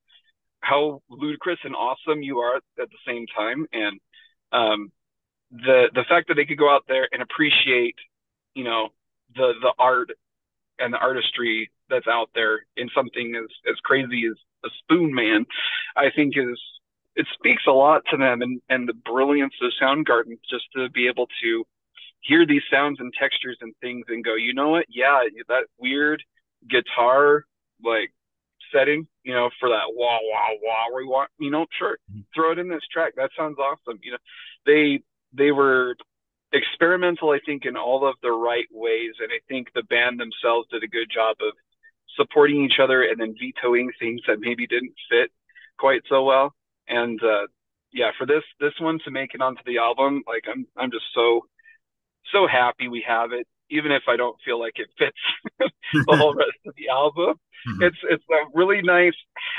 how ludicrous and awesome you are at the same time? And um, the the fact that they could go out there and appreciate, you know, the the art and the artistry that's out there in something as as crazy as a Spoon Man, I think is it speaks a lot to them and and the brilliance of Soundgarden, just to be able to hear these sounds and textures and things and go, you know what? Yeah, that weird guitar like setting, you know, for that wah wah wah we want, you know, sure, throw it in this track. That sounds awesome. You know, they they were experimental, I think, in all of the right ways, and I think the band themselves did a good job of supporting each other and then vetoing things that maybe didn't fit quite so well. And uh, yeah, for this this one to make it onto the album, like I'm I'm just so so happy we have it, even if I don't feel like it fits the whole rest of the album. Mm-hmm. It's it's a really nice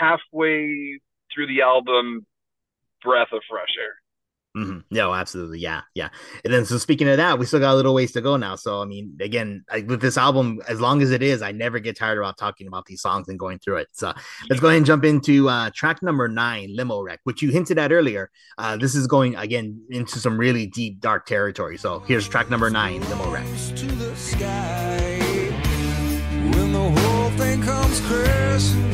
halfway through the album breath of fresh air. Mm-hmm. No, absolutely. Yeah. Yeah. And then, so speaking of that, we still got a little ways to go now. So, I mean, again, I, with this album, as long as it is, I never get tired about talking about these songs and going through it. So let's go ahead and jump into uh, track number nine, Limo Wreck, which you hinted at earlier. Uh, this is going again into some really deep, dark territory. So here's track number nine, Limo Wreck. To the sky, when the whole thing comes crashing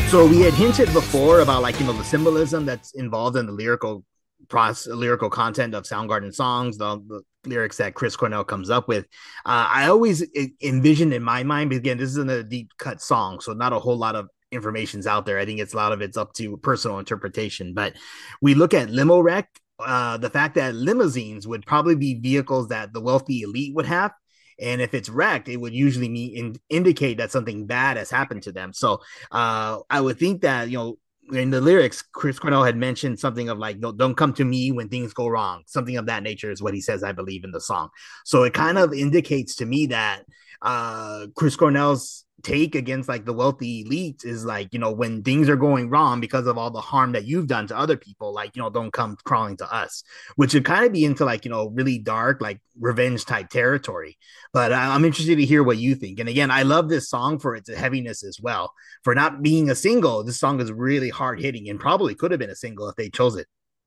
So we had hinted before about like, you know, the symbolism that's involved in the lyrical process, lyrical content of Soundgarden songs, the, the lyrics that Chris Cornell comes up with. Uh, I always envisioned in my mind, but again, this isn't a deep cut song, so not a whole lot of information's out there. I think it's a lot of it's up to personal interpretation. But we look at limo wreck, uh, the fact that limousines would probably be vehicles that the wealthy elite would have. And if it's wrecked, it would usually mean in, indicate that something bad has happened to them. So uh, I would think that, you know, in the lyrics, Chris Cornell had mentioned something of like, don't, don't come to me when things go wrong. Something of that nature is what he says, I believe, in the song. So it kind of indicates to me that uh, Chris Cornell's take against like the wealthy elite is like, you know, when things are going wrong because of all the harm that you've done to other people, like, you know, don't come crawling to us, which would kind of be into like, you know, really dark, like revenge type territory. But I'm interested to hear what you think. And again, I love this song for its heaviness as well. For not being a single, this song is really hard hitting and probably could have been a single if they chose it.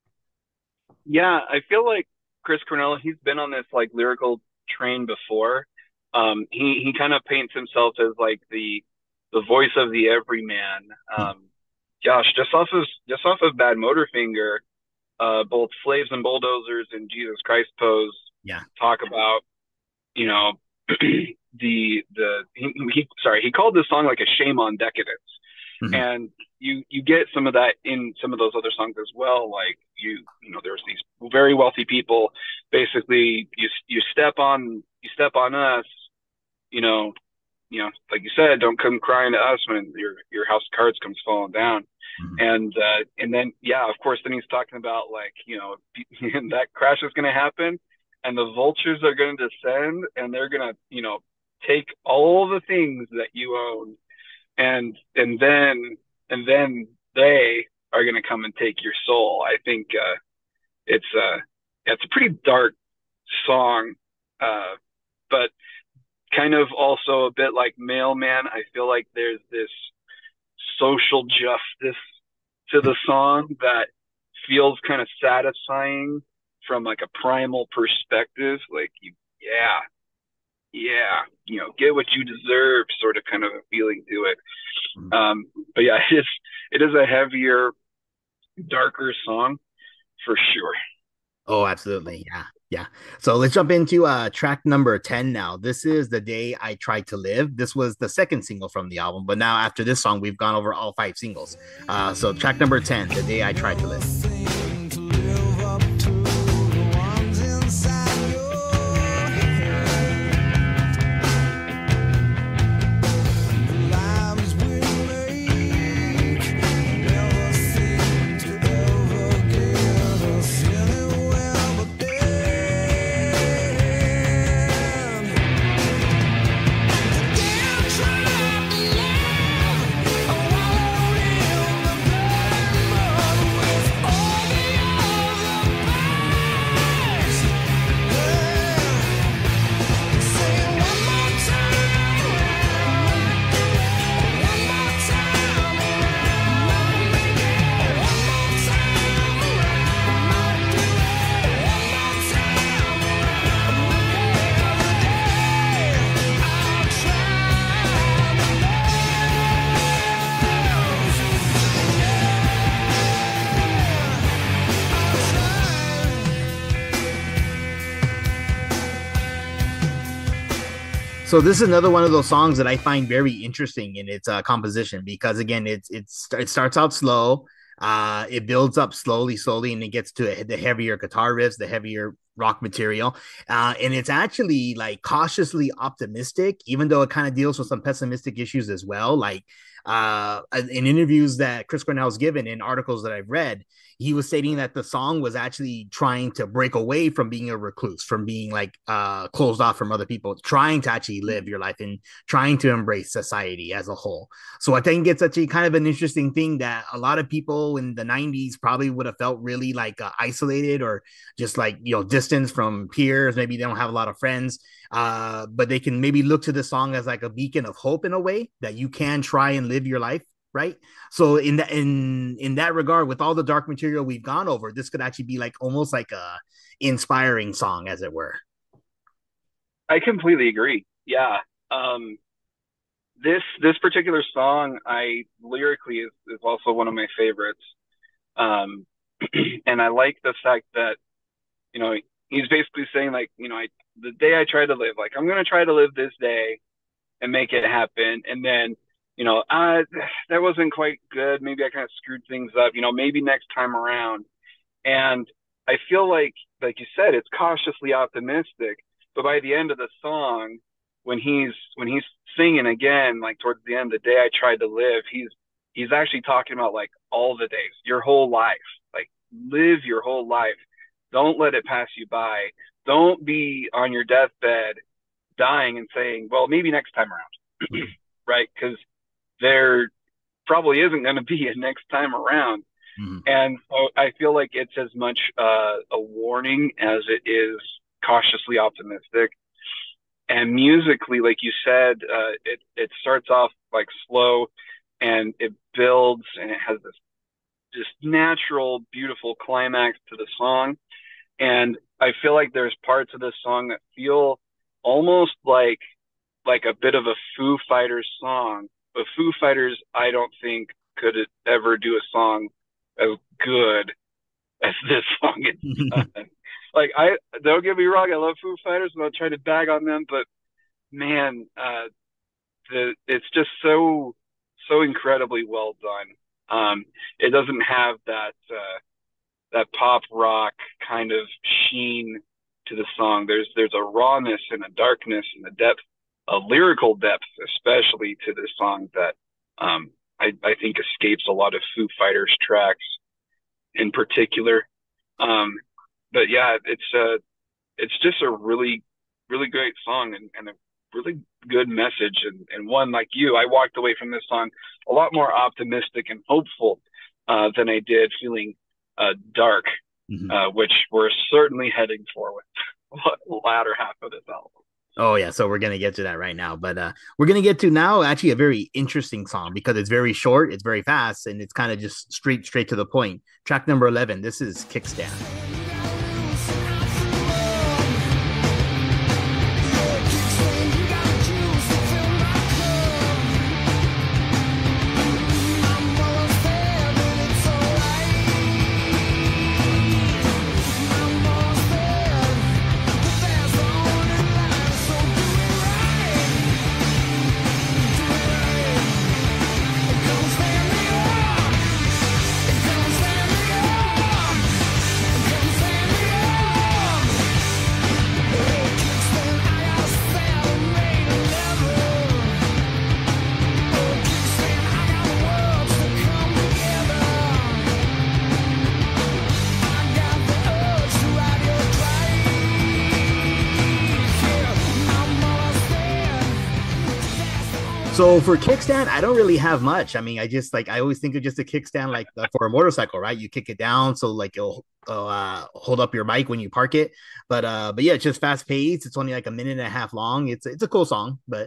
Yeah, I feel like Chris Cornell, he's been on this like lyrical train before. Um, he he kind of paints himself as like the the voice of the everyman. Um, gosh, just off of just off of Bad Motorfinger, uh, both Slaves and Bulldozers and Jesus Christ Pose yeah. talk about, you know, the the he, he sorry he called this song like a shame on decadence, mm-hmm. and you you get some of that in some of those other songs as well. Like you you know there's these very wealthy people, basically you you step on you step on us. You know, you know, like you said, don't come crying to us when your your house of cards comes falling down. Mm-hmm. And uh, and then, yeah, of course, then he's talking about like, you know, that crash is going to happen, and the vultures are going to descend, and they're going to, you know, take all the things that you own, and and then and then they are going to come and take your soul. I think uh, it's uh, it's a pretty dark song, uh, but kind of also a bit like Mailman. I feel like there's this social justice to the song that feels kind of satisfying from like a primal perspective. Like, you, yeah, yeah, you know, get what you deserve, sort of kind of a feeling to it. Um, but yeah, it's, it is a heavier, darker song for sure. Oh, absolutely. Yeah. Yeah. So let's jump into uh track number ten now. This is The Day I Tried to Live. This was the second single from the album, but now after this song, we've gone over all five singles. Uh, so track number ten, The Day I Tried to Live. So this is another one of those songs that I find very interesting in its uh, composition, because again, it's it's it starts out slow, uh, it builds up slowly, slowly, and it gets to the heavier guitar riffs, the heavier rock material, uh, and it's actually like cautiously optimistic, even though it kind of deals with some pessimistic issues as well. Like uh, in interviews that Chris Cornell's given, in articles that I've read, he was stating that the song was actually trying to break away from being a recluse, from being like uh, closed off from other people, trying to actually live your life and trying to embrace society as a whole. So I think it's actually kind of an interesting thing that a lot of people in the nineties probably would have felt really like uh, isolated, or just like, you know, distance from peers. Maybe they don't have a lot of friends, uh, but they can maybe look to the song as like a beacon of hope in a way that you can try and live your life. Right. So in that in in that regard, with all the dark material we've gone over, this could actually be like almost like a inspiring song, as it were. I completely agree. Yeah. Um, this this particular song, I lyrically is, is also one of my favorites. Um, and I like the fact that, you know, he's basically saying like, you know, I, the day I try to live, like I'm going to try to live this day and make it happen. And then, you know, uh, that wasn't quite good. Maybe I kind of screwed things up, you know, maybe next time around. And I feel like, like you said, it's cautiously optimistic, but by the end of the song, when he's, when he's singing again, like towards the end, the day I tried to live, he's, he's actually talking about like all the days, your whole life, like live your whole life. Don't let it pass you by. Don't be on your deathbed dying and saying, well, maybe next time around, right? Because there probably isn't going to be a next time around. Mm-hmm. And so I feel like it's as much uh, a warning as it is cautiously optimistic. And musically, like you said, uh, it, it starts off like slow and it builds and it has this just natural, beautiful climax to the song. And I feel like there's parts of this song that feel almost like like a bit of a Foo Fighters song. But Foo Fighters, I don't think could ever do a song as good as this song is done. Like, I don't get me wrong, I love Foo Fighters, I'm not trying to bag on them, but man, uh, the it's just so so incredibly well done. Um, it doesn't have that uh, that pop rock kind of sheen to the song. There's there's a rawness and a darkness and a depth, a lyrical depth, especially to this song that um, I, I think escapes a lot of Foo Fighters tracks in particular. Um, but yeah, it's uh, it's just a really really great song and, and a really good message, and, and one like you, I walked away from this song a lot more optimistic and hopeful uh, than I did feeling uh, dark, mm-hmm. uh, which we're certainly heading for with the latter half of this album. Oh yeah, so we're gonna get to that right now, but uh, we're gonna get to now actually a very interesting song because it's very short, it's very fast, and it's kind of just straight straight to the point. Track number eleven. This is Kickstand. So for kickstand, I don't really have much. I mean, I just like, I always think of just a kickstand like uh, for a motorcycle, right? You kick it down so like it'll uh, hold up your bike when you park it. But uh, but yeah, it's just fast paced. It's only like a minute and a half long. It's it's a cool song, but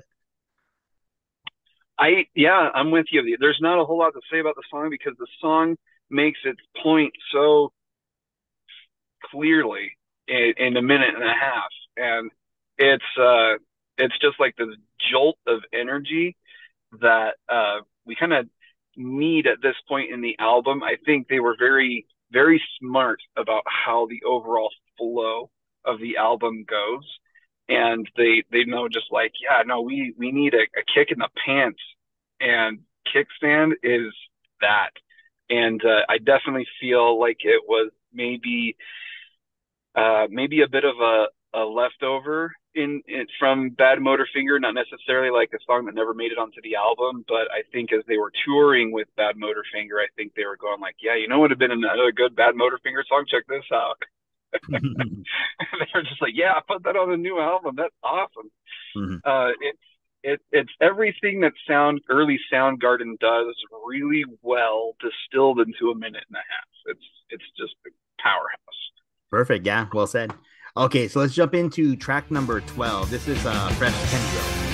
I yeah, I'm with you. There's not a whole lot to say about the song because the song makes its point so clearly in, in a minute and a half, and it's uh, it's just like this jolt of energy that uh, we kind of need at this point in the album. I think they were very, very smart about how the overall flow of the album goes. And they, they know just like, yeah, no, we, we need a, a kick in the pants, and Kickstand is that. And uh, I definitely feel like it was maybe, uh, maybe a bit of a, a leftover in it from Bad Motorfinger, not necessarily like a song that never made it onto the album, but I think as they were touring with Bad Motorfinger, I think they were going like, yeah, you know what would have been another good Bad Motorfinger song? Check this out. They were just like, yeah, put that on the new album. That's awesome. Mm-hmm. Uh, it's it, it's everything that sound early Soundgarden does really well, distilled into a minute and a half. It's it's just a powerhouse. Perfect. Yeah, well said. Okay, so let's jump into track number twelve. This is uh, Fresh Kendro.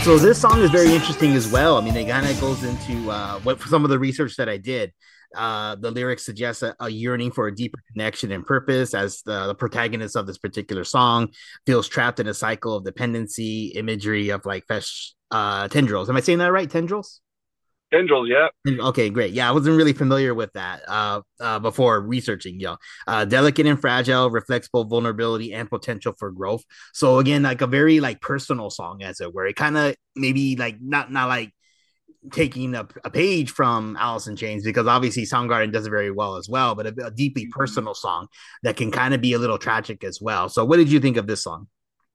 So this song is very interesting as well. I mean, it kind of goes into uh, what some of the research that I did. Uh, the lyrics suggest a, a yearning for a deeper connection and purpose, as the, the protagonist of this particular song feels trapped in a cycle of dependency, imagery of like fesh, uh, tendrils. Am I saying that right? Tendrils? Tendrils, yeah. Okay, great. Yeah, I wasn't really familiar with that uh, uh, before researching. You know, uh, delicate and fragile reflects both vulnerability and potential for growth. So again, like a very like personal song, as it were. It kind of maybe like not not like taking a, a page from Alice in Chains, because obviously Soundgarden does it very well as well, but a, a deeply personal song that can kind of be a little tragic as well. So what did you think of this song?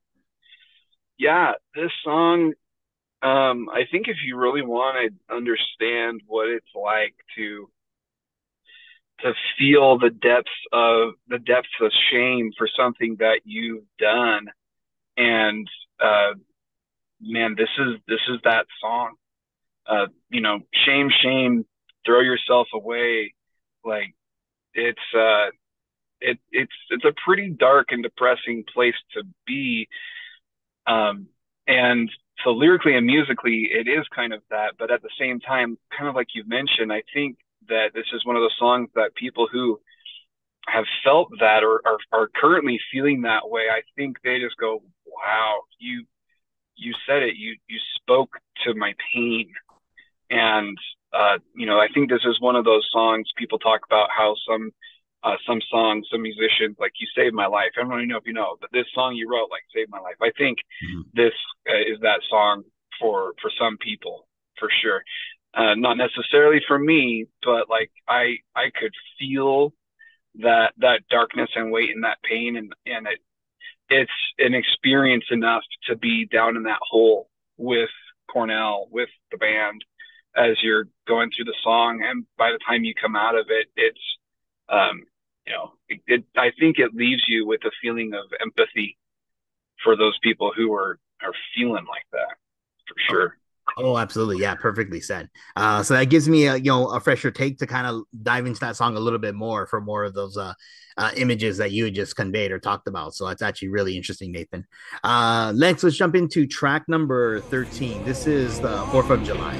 Yeah, this song, um, I think if you really want to understand what it's like to to feel the depths of the depths of shame for something that you've done, and uh, man, this is this is that song. Uh, you know, shame, shame, throw yourself away. Like it's, uh, it, it's, it's a pretty dark and depressing place to be. Um, and so lyrically and musically, it is kind of that, but at the same time, kind of like you mentioned, I think that this is one of those songs that people who have felt that or are, are currently feeling that way, I think they just go, wow, you, you said it, you, you spoke to my pain. And, uh, you know, I think this is one of those songs people talk about how some, uh, some songs, some musicians, like you saved my life. I don't really know if you know, but this song you wrote, like saved my life. I think mm-hmm. this uh, is that song for, for some people, for sure. Uh, not necessarily for me, but like I, I could feel that, that darkness and weight and that pain. And, and it, it's an experience enough to be down in that hole with Cornell, with the band, as you're going through the song, and by the time you come out of it, it's, um, you know, it, it, I think it leaves you with a feeling of empathy for those people who are, are feeling like that, for sure. Oh, absolutely. Yeah, perfectly said. Uh, so that gives me a, you know, a fresher take to kind of dive into that song a little bit more for more of those uh, uh, images that you just conveyed or talked about. So that's actually really interesting, Nathan. Uh, next, let's jump into track number thirteen. This is the fourth of July.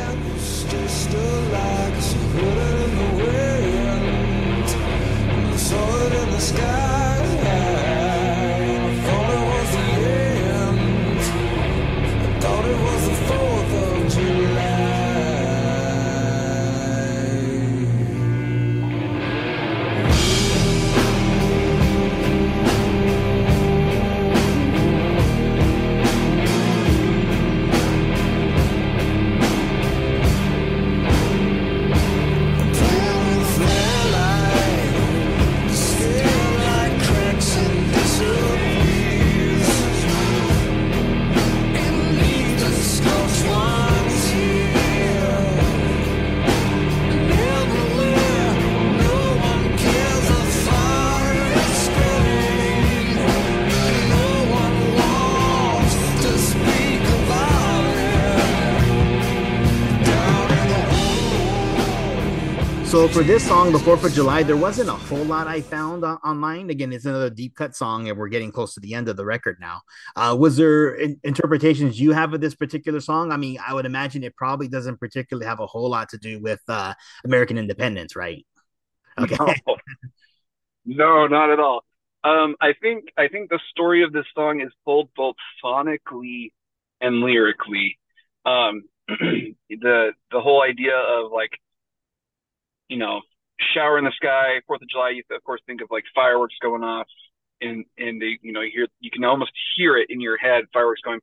So for this song, the fourth of July, there wasn't a whole lot I found uh, online. Again, it's another deep cut song, and we're getting close to the end of the record now. Uh, was there in- interpretations you have of this particular song? I mean, I would imagine it probably doesn't particularly have a whole lot to do with uh, American independence, right? Okay. No, no, not at all. Um, I think I think the story of this song is told both sonically and lyrically. Um, the the whole idea of like, you know, shower in the sky, Fourth of July, you of course think of like fireworks going off, and and they, you know, you hear, you can almost hear it in your head, fireworks going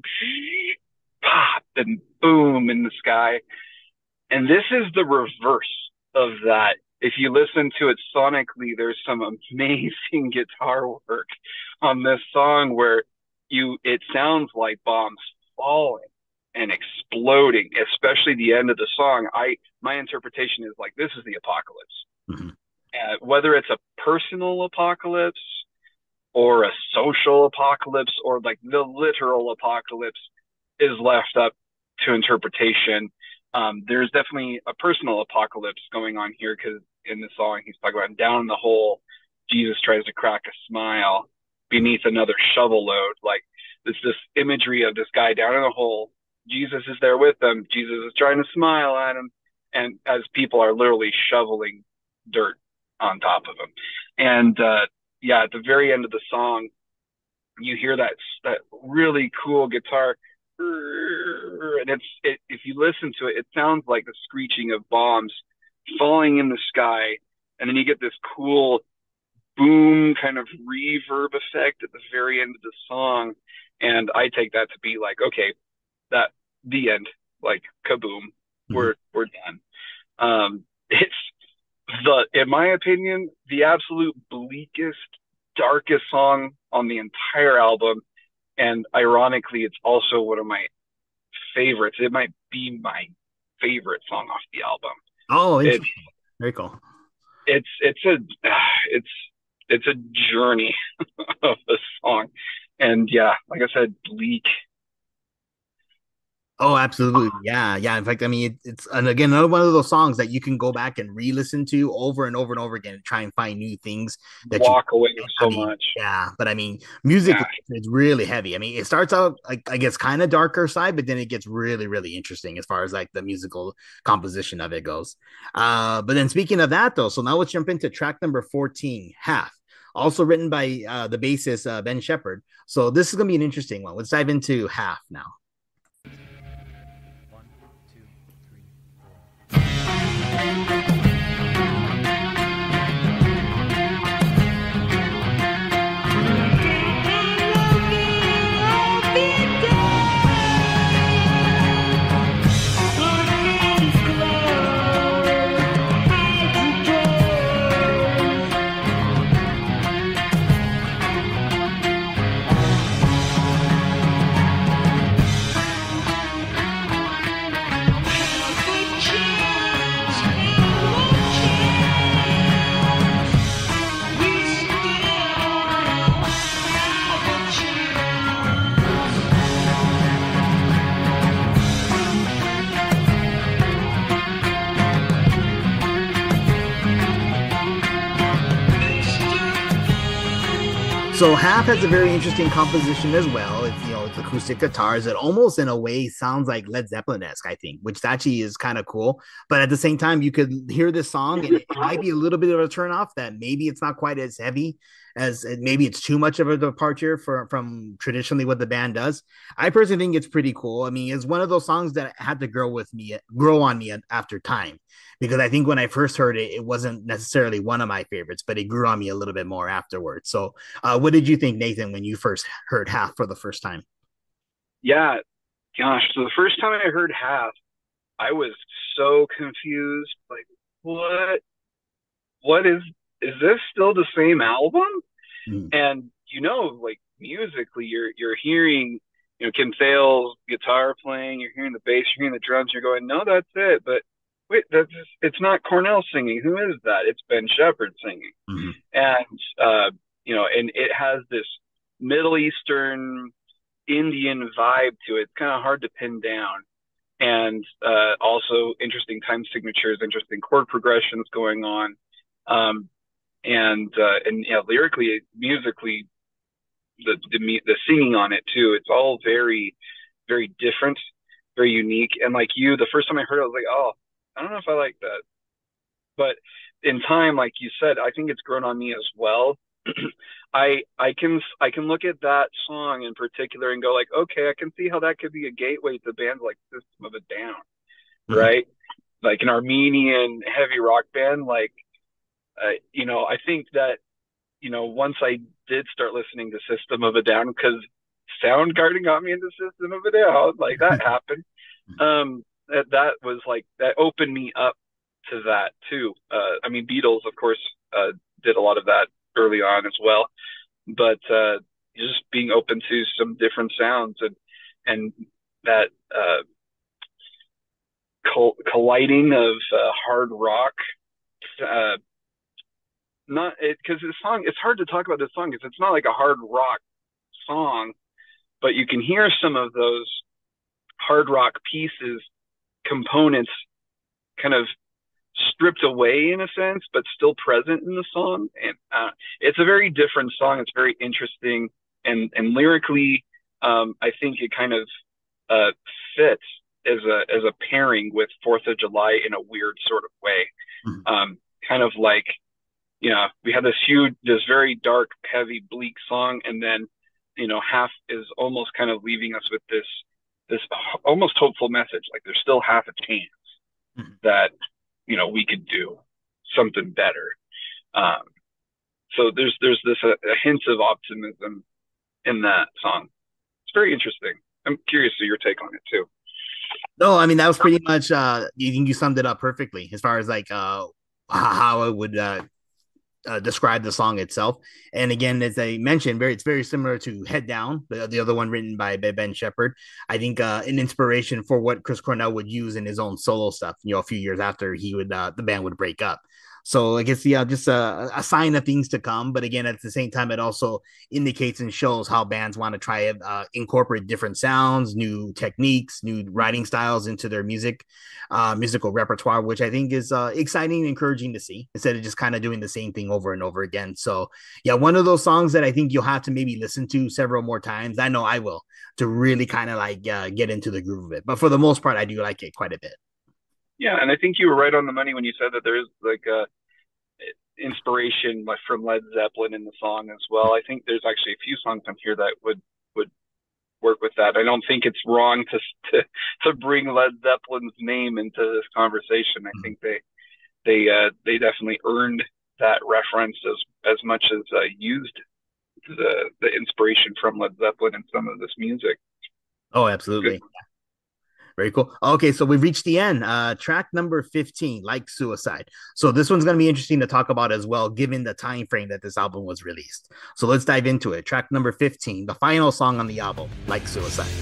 pop and boom in the sky. And this is the reverse of that. If you listen to it sonically, there's some amazing guitar work on this song where you, it sounds like bombs falling and exploding, especially the end of the song. I, my interpretation is like, this is the apocalypse. Mm-hmm. Uh, whether it's a personal apocalypse or a social apocalypse or like the literal apocalypse is left up to interpretation. Um, there's definitely a personal apocalypse going on here, because in the song he's talking about down in the hole, Jesus tries to crack a smile beneath another shovel load. Like this, this imagery of this guy down in a hole, Jesus is there with them. Jesus is trying to smile at him, and as people are literally shoveling dirt on top of him. And uh, yeah, at the very end of the song, you hear that that really cool guitar, and it's it, if you listen to it, it sounds like the screeching of bombs falling in the sky, and then you get this cool boom kind of reverb effect at the very end of the song, and I take that to be like, okay, that the end, like kaboom, mm-hmm. we're we're done. Um, it's the, in my opinion, the absolute bleakest, darkest song on the entire album, and ironically, it's also one of my favorites. It might be my favorite song off the album. Oh, interesting. It's, very cool. It's it's a it's it's a journey of a song, and yeah, like I said, bleak. Oh, absolutely. Yeah. Yeah. In fact, I mean, it, it's, and again, another one of those songs that you can go back and re-listen to over and over and over again and try and find new things that walk you away with so I mean, much. Yeah. But I mean, music, yeah. it's really heavy. I mean, it starts out like, I guess, kind of darker side, but then it gets really, really interesting as far as like the musical composition of it goes. Uh, but then speaking of that though, so now let's jump into track number fourteen, Half. Also written by uh, the bassist, uh, Ben Shepherd. So this is going to be an interesting one. Let's dive into Half now. So Half has a very interesting composition as well. It's, you know, it's acoustic guitars. It almost in a way sounds like Led Zeppelin-esque, I think, which actually is kind of cool. But at the same time, you could hear this song and it might be a little bit of a turnoff that maybe it's not quite as heavy as maybe it's too much of a departure for, from traditionally what the band does. I personally think it's pretty cool. I mean, it's one of those songs that had to grow with me, grow on me after time. Because I think when I first heard it, it wasn't necessarily one of my favorites, but it grew on me a little bit more afterwards. So uh, what did you think, Nathan, when you first heard Half for the first time? Yeah, gosh, so the first time I heard Half, I was so confused. Like, what? What is, is this still the same album? Mm. And, you know, like musically, you're, you're hearing, you know, Kim Thayil's guitar playing, you're hearing the bass, you're hearing the drums, you're going, no, that's it. But wait, that's, it's not Cornell singing. Who is that? It's Ben Shepherd singing. Mm-hmm. And, uh, you know, and it has this Middle Eastern Indian vibe to it. It's kind of hard to pin down. And uh, also interesting time signatures, interesting chord progressions going on. Um, and, uh, and yeah, lyrically, musically, the, the, the singing on it too, it's all very, very different, very unique. And like you, the first time I heard it, I was like, oh, I don't know if I like that, but in time, like you said, I think it's grown on me as well. I I can I can look at that song in particular and go like, okay, I can see how that could be a gateway to bands like System of a Down, mm-hmm. right? Like an Armenian heavy rock band. Like, uh, you know, I think that, you know, once I did start listening to System of a Down, because Soundgarden got me into System of a Down, like that happened. Um, That, that was like, that opened me up to that too. Uh, I mean, Beatles, of course, uh, did a lot of that early on as well, but uh, just being open to some different sounds and and that uh, col- colliding of uh, hard rock. Uh, not because this song, it's hard to talk about this song because it's not like a hard rock song, but you can hear some of those hard rock pieces, components kind of stripped away in a sense, but still present in the song. And uh, it's a very different song. It's very interesting. And, and lyrically, um, I think it kind of uh, fits as a as a pairing with Fourth of July in a weird sort of way. Mm-hmm. Um, kind of like, you know, we had this huge, this very dark, heavy, bleak song, and then, you know, half is almost kind of leaving us with this this almost hopeful message, like there's still half a chance Mm-hmm. that, you know, we could do something better. Um, so there's there's this a, a hint of optimism in that song. It's very interesting. I'm curious to your take on it too. No, I mean that was pretty much. Uh, you think you summed it up perfectly as far as like uh how I would uh, uh describe the song itself. And again, as I mentioned, very it's very similar to Head Down, the, the other one written by Ben Shepherd. I think uh, an inspiration for what Chris Cornell would use in his own solo stuff. You know, a few years after he would uh, the band would break up. So I guess yeah, just a, a sign of things to come. But again, at the same time, it also indicates and shows how bands want to try to uh, incorporate different sounds, new techniques, new writing styles into their music, uh, musical repertoire, which I think is uh, exciting and encouraging to see instead of just kind of doing the same thing over and over again. So yeah, one of those songs that I think you'll have to maybe listen to several more times. I know I will, to really kind of like uh, get into the groove of it. But for the most part, I do like it quite a bit. Yeah, and I think you were right on the money when you said that there's like a inspiration like from Led Zeppelin in the song as well. I think there's actually a few songs on here that would would work with that. I don't think it's wrong to to, to bring Led Zeppelin's name into this conversation. I think they they uh, they definitely earned that reference as as much as uh, used the the inspiration from Led Zeppelin in some of this music. Oh, absolutely. Good. Very cool. Okay, so we've reached the end. Uh, track number fifteen, Like Suicide. So this one's going to be interesting to talk about as well, given the time frame that this album was released. So let's dive into it. Track number fifteen, the final song on the album, Like Suicide.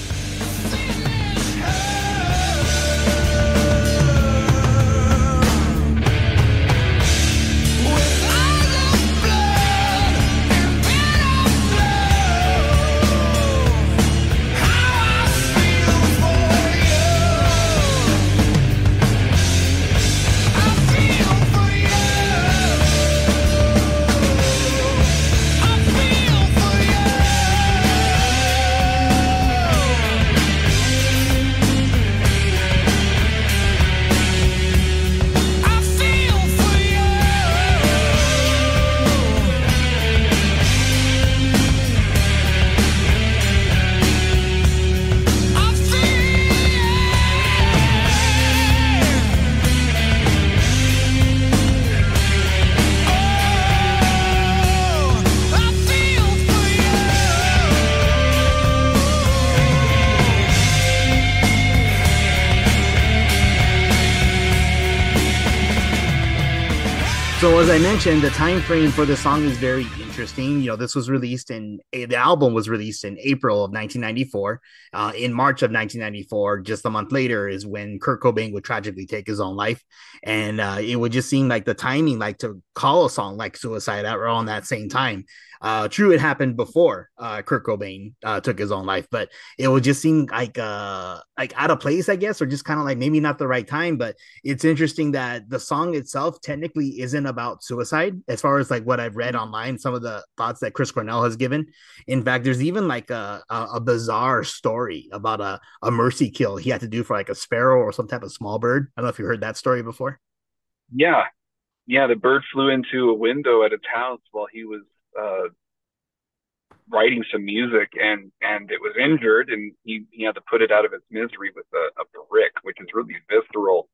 So as I mentioned, the time frame for the song is very interesting. You know, this was released in the album was released in April of nineteen ninety-four. Uh, in March of nineteen ninety-four, just a month later, is when Kurt Cobain would tragically take his own life, and uh, it would just seem like the timing, like to call a song like Suicide around that same time. Uh, true, it happened before uh, Kurt Cobain uh, took his own life, but it would just seem like uh, like out of place, I guess, or just kind of like maybe not the right time. But it's interesting that the song itself technically isn't about suicide, as far as like what I've read online, some of the thoughts that Chris Cornell has given. In fact, there's even like a, a, a bizarre story about a, a mercy kill he had to do for like a sparrow or some type of small bird. I don't know if you heard that story before. Yeah, yeah, the bird flew into a window at his house while he was uh writing some music, and and it was injured, and he, he had to put it out of its misery with a, a brick, which is really visceral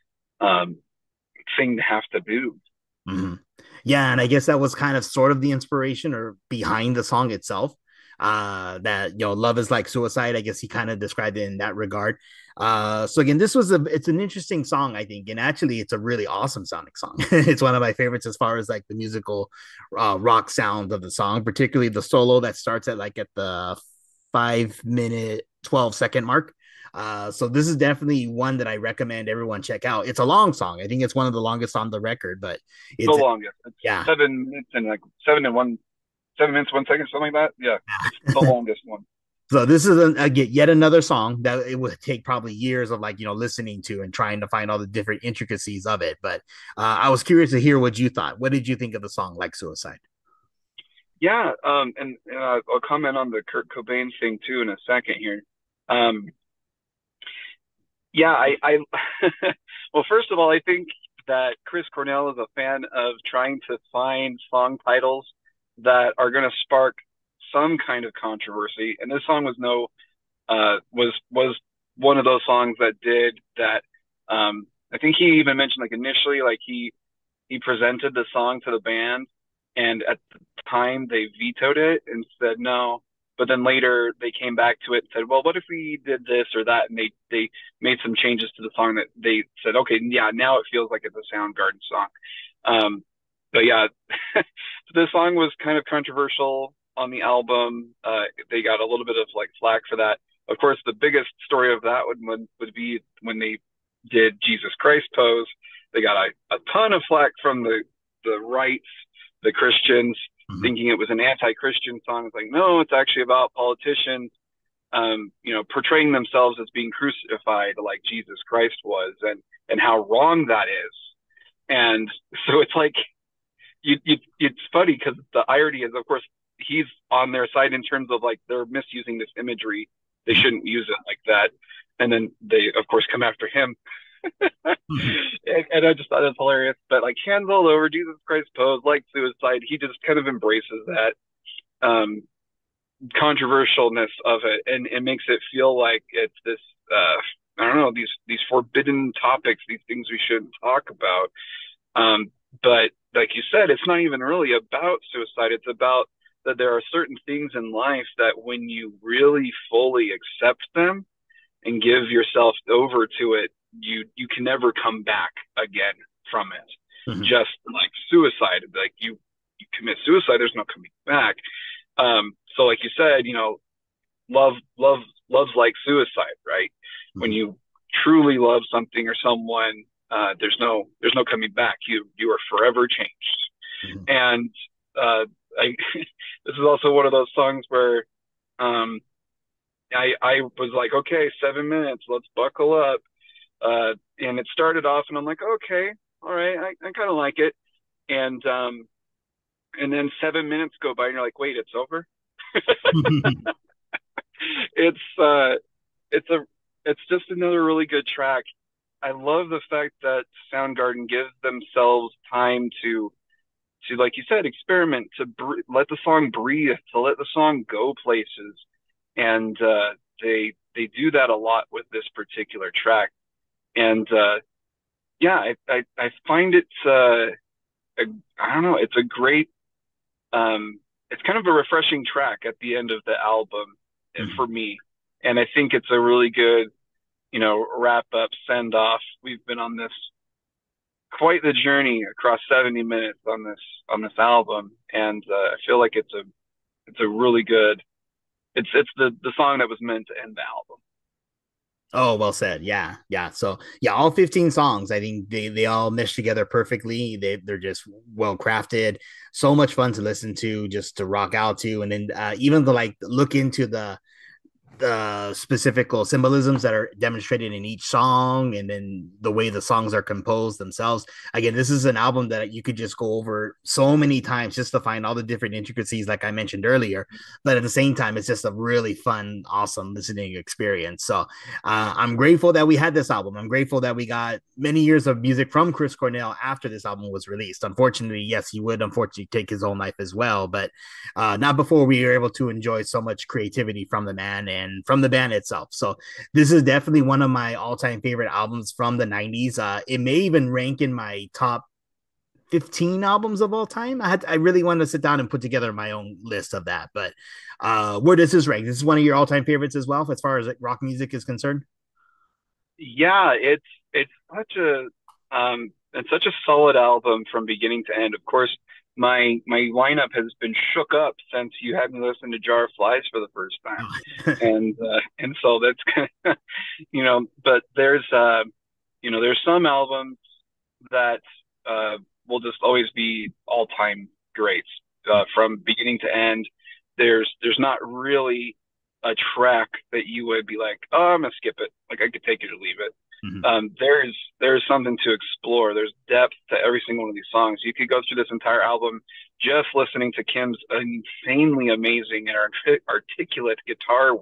um thing to have to do. Mm-hmm. Yeah, and I guess that was kind of sort of the inspiration or behind the song itself. Uh, that you know, love is like suicide. I guess he kind of described it in that regard. Uh, so again, this was a it's an interesting song, I think, and actually, it's a really awesome sounding song. It's one of my favorites as far as like the musical uh, rock sound of the song, particularly the solo that starts at like at the five minute twelve second mark. Uh, so this is definitely one that I recommend everyone check out. It's a long song. I think it's one of the longest on the record, but it's the longest. It's yeah, seven minutes and like seven and one, seven minutes one second, something like that. Yeah, it's the longest one. So this is a, a, yet another song that it would take probably years of like, you know, listening to and trying to find all the different intricacies of it. But uh, I was curious to hear what you thought. What did you think of the song Like Suicide? Yeah, um, and, and uh, I'll comment on the Kurt Cobain thing too in a second here. Um, yeah, I, I well, first of all, I think that Chris Cornell is a fan of trying to find song titles that are going to spark some kind of controversy, and this song was no uh, was was one of those songs that did that. Um, I think he even mentioned like initially, like he he presented the song to the band, and at the time they vetoed it and said no. But then later they came back to it and said, well, what if we did this or that? And they they made some changes to the song that they said, okay, yeah, now it feels like it's a Soundgarden song. Um, but yeah, the song was kind of controversial on the album. Uh, they got a little bit of like flack for that. Of course, the biggest story of that would would, would be when they did Jesus Christ Pose. They got a, a ton of flack from the the rights, the Christians, mm-hmm. thinking it was an anti-Christian song. It's like, no, it's actually about politicians, um, you know, portraying themselves as being crucified like Jesus Christ was, and and how wrong that is. And so it's like, you, you it's funny because the irony is, of course, he's on their side in terms of like they're misusing this imagery. They shouldn't use it like that. And then they, of course, come after him. mm-hmm. and, and I just thought that's hilarious. But like hands all over, Jesus Christ Pose, like suicide, he just kind of embraces that um, controversialness of it, and it makes it feel like it's this uh, I don't know, these these forbidden topics, these things we shouldn't talk about. Um, but like you said, it's not even really about suicide. It's about that there are certain things in life that when you really fully accept them and give yourself over to it, you you can never come back again from it. Mm-hmm. Just like suicide, like you you commit suicide, there's no coming back. Um, so like you said, you know, love love love's like suicide, right? Mm-hmm. When you truly love something or someone, uh, there's no there's no coming back. You you are forever changed. Mm-hmm. And uh, I, this is also one of those songs where um, I I was like, okay, seven minutes, let's buckle up. Uh, and it started off, and I'm like, okay, all right, I, I kind of like it. And um, and then seven minutes go by, and you're like, wait, it's over. it's uh, it's a it's just another really good track. I love the fact that Soundgarden gives themselves time to to, like you said, experiment, to br- let the song breathe, to let the song go places, and uh, they they do that a lot with this particular track. And uh, yeah, I, I I find it uh, a, I don't know, it's a great, um, it's kind of a refreshing track at the end of the album mm-hmm. for me, and I think it's a really good, you know, wrap up, send off. We've been on this quite the journey across seventy minutes on this on this album, and uh, I feel like it's a it's a really good it's it's the the song that was meant to end the album. Oh, well said. Yeah, yeah. So yeah, all fifteen songs, I think they they all mesh together perfectly. They they're just well crafted, so much fun to listen to, just to rock out to, and then uh, even the like look into the the specific symbolisms that are demonstrated in each song, and then the way the songs are composed themselves. Again, this is an album that you could just go over so many times just to find all the different intricacies, like I mentioned earlier. But at the same time, it's just a really fun, awesome listening experience. So uh, I'm grateful that we had this album. I'm grateful that we got many years of music from Chris Cornell after this album was released. Unfortunately, yes, he would unfortunately take his own life as well, but uh, not before we were able to enjoy so much creativity from the man and from the band itself. So this is definitely one of my all-time favorite albums from the nineties. Uh, it may even rank in my top fifteen albums of all time. I had I really wanted to sit down and put together my own list of that. But uh, where does this rank? This is one of your all-time favorites as well, as far as rock music is concerned. Yeah, it's it's such a um, it's such a solid album from beginning to end. Of course, my my lineup has been shook up since you had me listen to Jar of Flies for the first time, and uh, and so that's kind of, you know, but there's uh, you know, there's some albums that uh, will just always be all time greats uh, from beginning to end. There's there's not really a track that you would be like, oh, I'm gonna skip it. Like I could take it or leave it. Mm-hmm. Um, there's there's something to explore. There's depth to every single one of these songs. You could go through this entire album just listening to Kim's insanely amazing and articulate guitar work.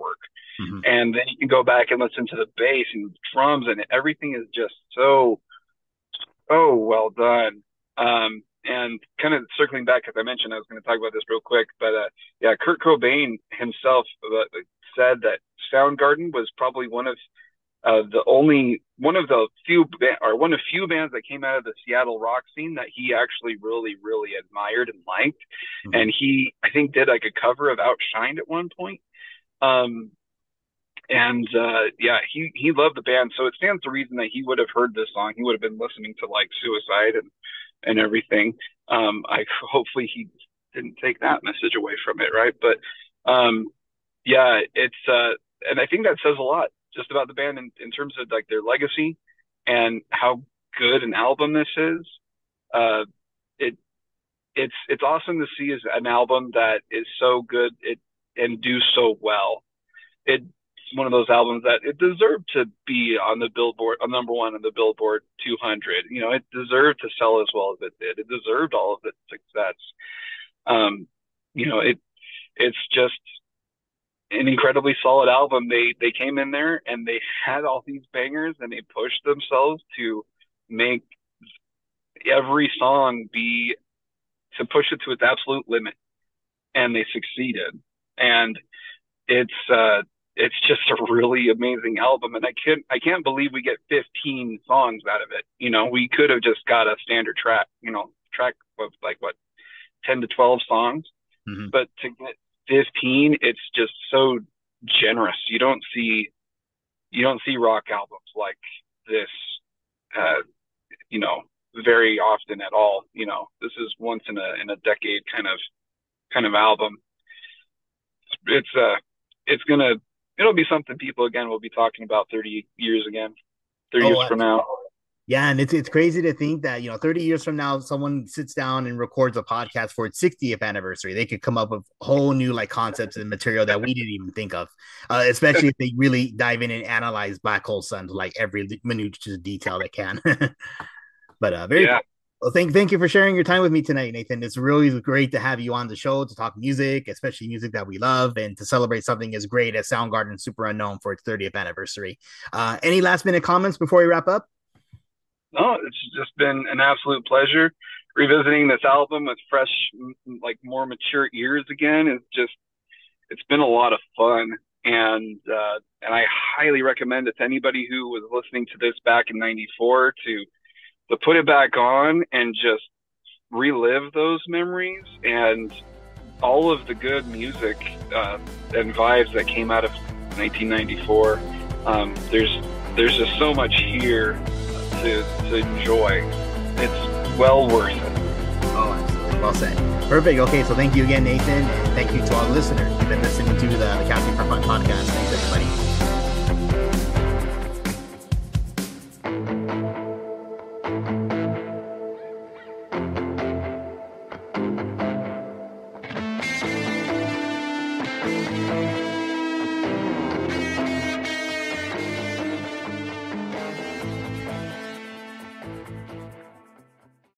Mm-hmm. And then you can go back and listen to the bass and drums, and everything is just so, so well done. Um, and kind of circling back, as I mentioned, I was going to talk about this real quick, but uh, yeah, Kurt Cobain himself uh, said that Soundgarden was probably one of uh, the only one of the few or one of few bands that came out of the Seattle rock scene that he actually really, really admired and liked. Mm-hmm. And he, I think, did like a cover of Outshined at one point. Um, and uh, yeah, he he loved the band, so it stands to reason that he would have heard this song. He would have been listening to like Suicide and and everything. Um, I hopefully he didn't take that message away from it, right? But um, yeah, it's uh, and I think that says a lot just about the band in, in terms of like their legacy and how good an album this is. Uh, it it's it's awesome to see as an album that is so good it and do so well. It's one of those albums that it deserved to be on the Billboard, on number one on the Billboard two hundred. You know, it deserved to sell as well as it did. It deserved all of its success. Um, you know, it it's just an incredibly solid album. They they came in there and they had all these bangers, and they pushed themselves to make every song be to push it to its absolute limit, and they succeeded. And it's uh, it's just a really amazing album, and I can't I can't believe we get fifteen songs out of it. You know, we could have just got a standard track, you know, track of like what ten to twelve songs, mm-hmm. but to get fifteen, it's just so generous. You don't see you don't see rock albums like this, uh, you know, very often at all. You know, this is once in a in a decade kind of kind of album. It's uh it's gonna it'll be something people again will be talking about thirty years again, thirty oh, years from now. Yeah, and it's it's crazy to think that, you know, thirty years from now, someone sits down and records a podcast for its sixtieth anniversary. They could come up with whole new like concepts and material that we didn't even think of, uh, especially if they really dive in and analyze Black Hole Sun to like every minute detail they can. But uh, very. Yeah. Cool. Well, thank thank you for sharing your time with me tonight, Nathan. It's really great to have you on the show to talk music, especially music that we love, and to celebrate something as great as Soundgarden Superunknown for its thirtieth anniversary. Uh, any last minute comments before we wrap up? No, it's just been an absolute pleasure revisiting this album with fresh, like more mature ears again. It's just, it's been a lot of fun. And, uh, and I highly recommend it to anybody who was listening to this back in ninety-four to, to put it back on and just relive those memories and all of the good music, uh, and vibes that came out of nineteen ninety-four. Um, there's, there's just so much here To, to enjoy. It's well worth it. Oh, absolutely. Well said. Perfect. Okay, so thank you again, Nathan, and thank you to all the listeners. You've been listening to the, the Casting for Fun podcast. Thanks, everybody.